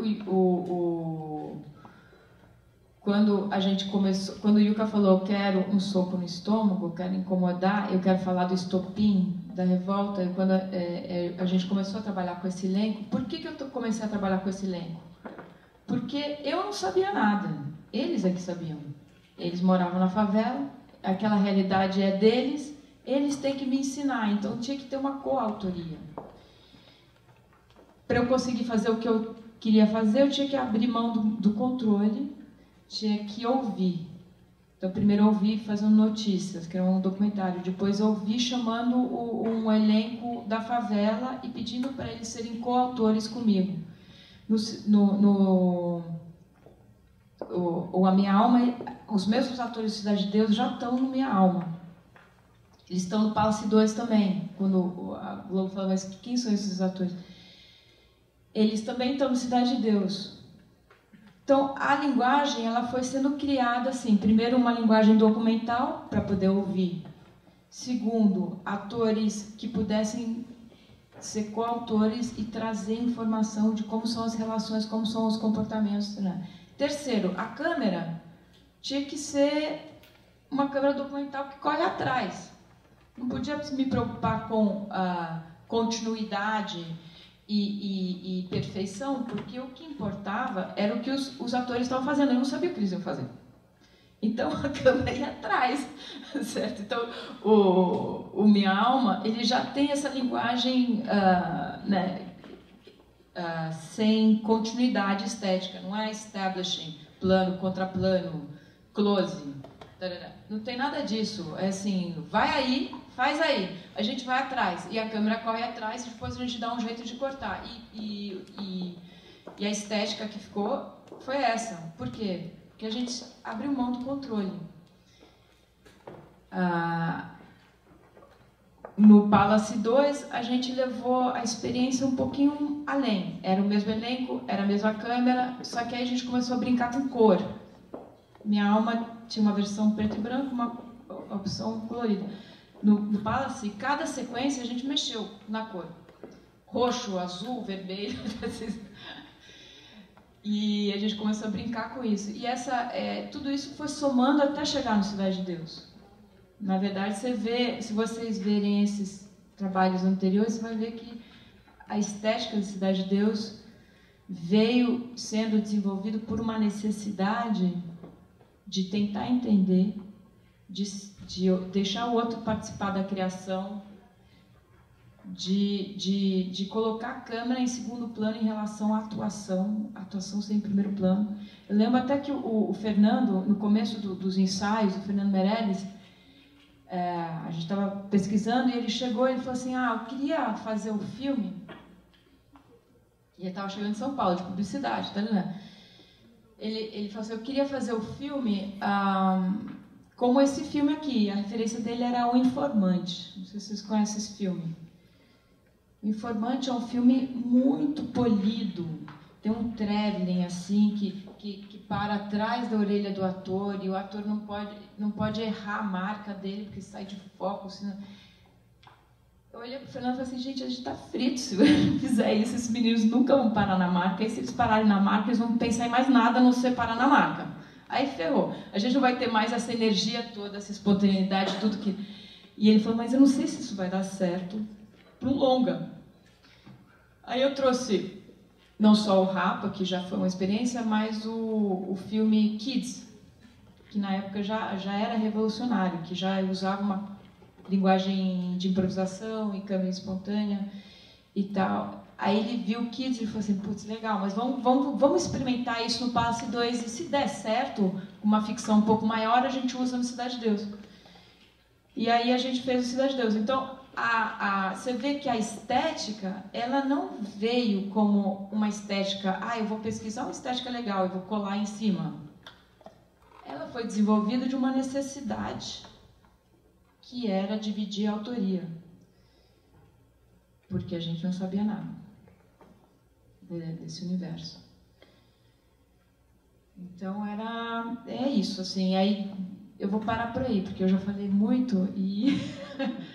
Speaker 8: a gente começou, quando o Yuka falou, eu quero um soco no estômago, eu quero incomodar, eu quero falar do estopim, da revolta, e quando a gente começou a trabalhar com esse elenco, por que eu comecei a trabalhar com esse elenco? Porque eu não sabia nada, eles é que sabiam. Eles moravam na favela, aquela realidade é deles, eles têm que me ensinar, então tinha que ter uma coautoria. Para eu conseguir fazer o que eu queria fazer, eu tinha que abrir mão do controle, tinha que ouvir. Então, primeiro ouvi fazendo notícias, que era um documentário, depois ouvi chamando um elenco da favela e pedindo para eles serem coautores comigo. A minha alma, os mesmos atores de Cidade de Deus já estão na minha alma. Eles estão no Palace 2 também. Quando a Globo fala, mas quem são esses atores? Eles também estão no Cidade de Deus. Então, a linguagem ela foi sendo criada assim. Primeiro, uma linguagem documental, para poder ouvir. Segundo, atores que pudessem ser coautores e trazer informação de como são as relações, como são os comportamentos, né? Terceiro, a câmera tinha que ser uma câmera documental que corre atrás. Não podia me preocupar com a continuidade e perfeição, porque o que importava era o que os atores estavam fazendo. Eu não sabia o que eles iam fazer. Então a câmera ia atrás, certo? Então o Minha Alma, ele já tem essa linguagem sem continuidade estética, não é establishing, plano contra plano, close, tarará. Não tem nada disso, é assim, vai aí, faz aí, a gente vai atrás, e a câmera corre atrás, e depois a gente dá um jeito de cortar. E a estética que ficou foi essa. Por quê? Porque a gente abriu mão do controle. No Palace 2, a gente levou a experiência um pouquinho além. Era o mesmo elenco, era a mesma câmera, só que aí a gente começou a brincar com cor. Minha Alma tinha uma versão preto e branco, uma opção colorida. No Palace, cada sequência a gente mexeu na cor. Roxo, azul, vermelho. E a gente começou a brincar com isso. E tudo isso foi somando até chegar no Cidade de Deus. Na verdade, se vocês verem esses trabalhos anteriores, você vai ver que a estética da Cidade de Deus veio sendo desenvolvida por uma necessidade de tentar entender, de deixar o outro participar da criação, de colocar a câmera em segundo plano em relação à atuação sem primeiro plano. Eu lembro até que o Fernando, no começo dos ensaios, o Fernando Meirelles, a gente estava pesquisando e ele chegou e ele falou assim, eu queria fazer um filme, e ele estava chegando em São Paulo, de publicidade, tá ligado? Ele falou assim, eu queria fazer o filme como esse filme aqui. A referência dele era O Informante. Não sei se vocês conhecem esse filme. O Informante é um filme muito polido. Tem um traveling assim que para atrás da orelha do ator, e o ator não pode errar a marca dele porque sai de foco. Senão... Eu olhei para o Fernando e falei assim, gente, a gente está frito se eu fizer isso, esses meninos nunca vão parar na marca, e se eles pararem na marca, eles vão pensar em mais nada a não ser parar na marca. Aí ferrou. A gente não vai ter mais essa energia toda, essa espontaneidade, tudo que... E ele falou, mas eu não sei se isso vai dar certo para um longa. Aí eu trouxe não só o Rapa, que já foi uma experiência, mas o filme Kids, que na época já era revolucionário, que já usava uma linguagem de improvisação e câmera espontânea e tal. Aí ele viu o Kids e falou assim, putz, legal, mas vamos experimentar isso no Palace 2, e se der certo, uma ficção um pouco maior, a gente usa no Cidade de Deus. E aí a gente fez o Cidade de Deus. Então, você vê que a estética, ela não veio como uma estética, eu vou pesquisar uma estética legal e vou colar em cima. Ela foi desenvolvida de uma necessidade, que era dividir a autoria, porque a gente não sabia nada desse universo. Então é isso, assim. Aí eu vou parar por aí, porque eu já falei muito e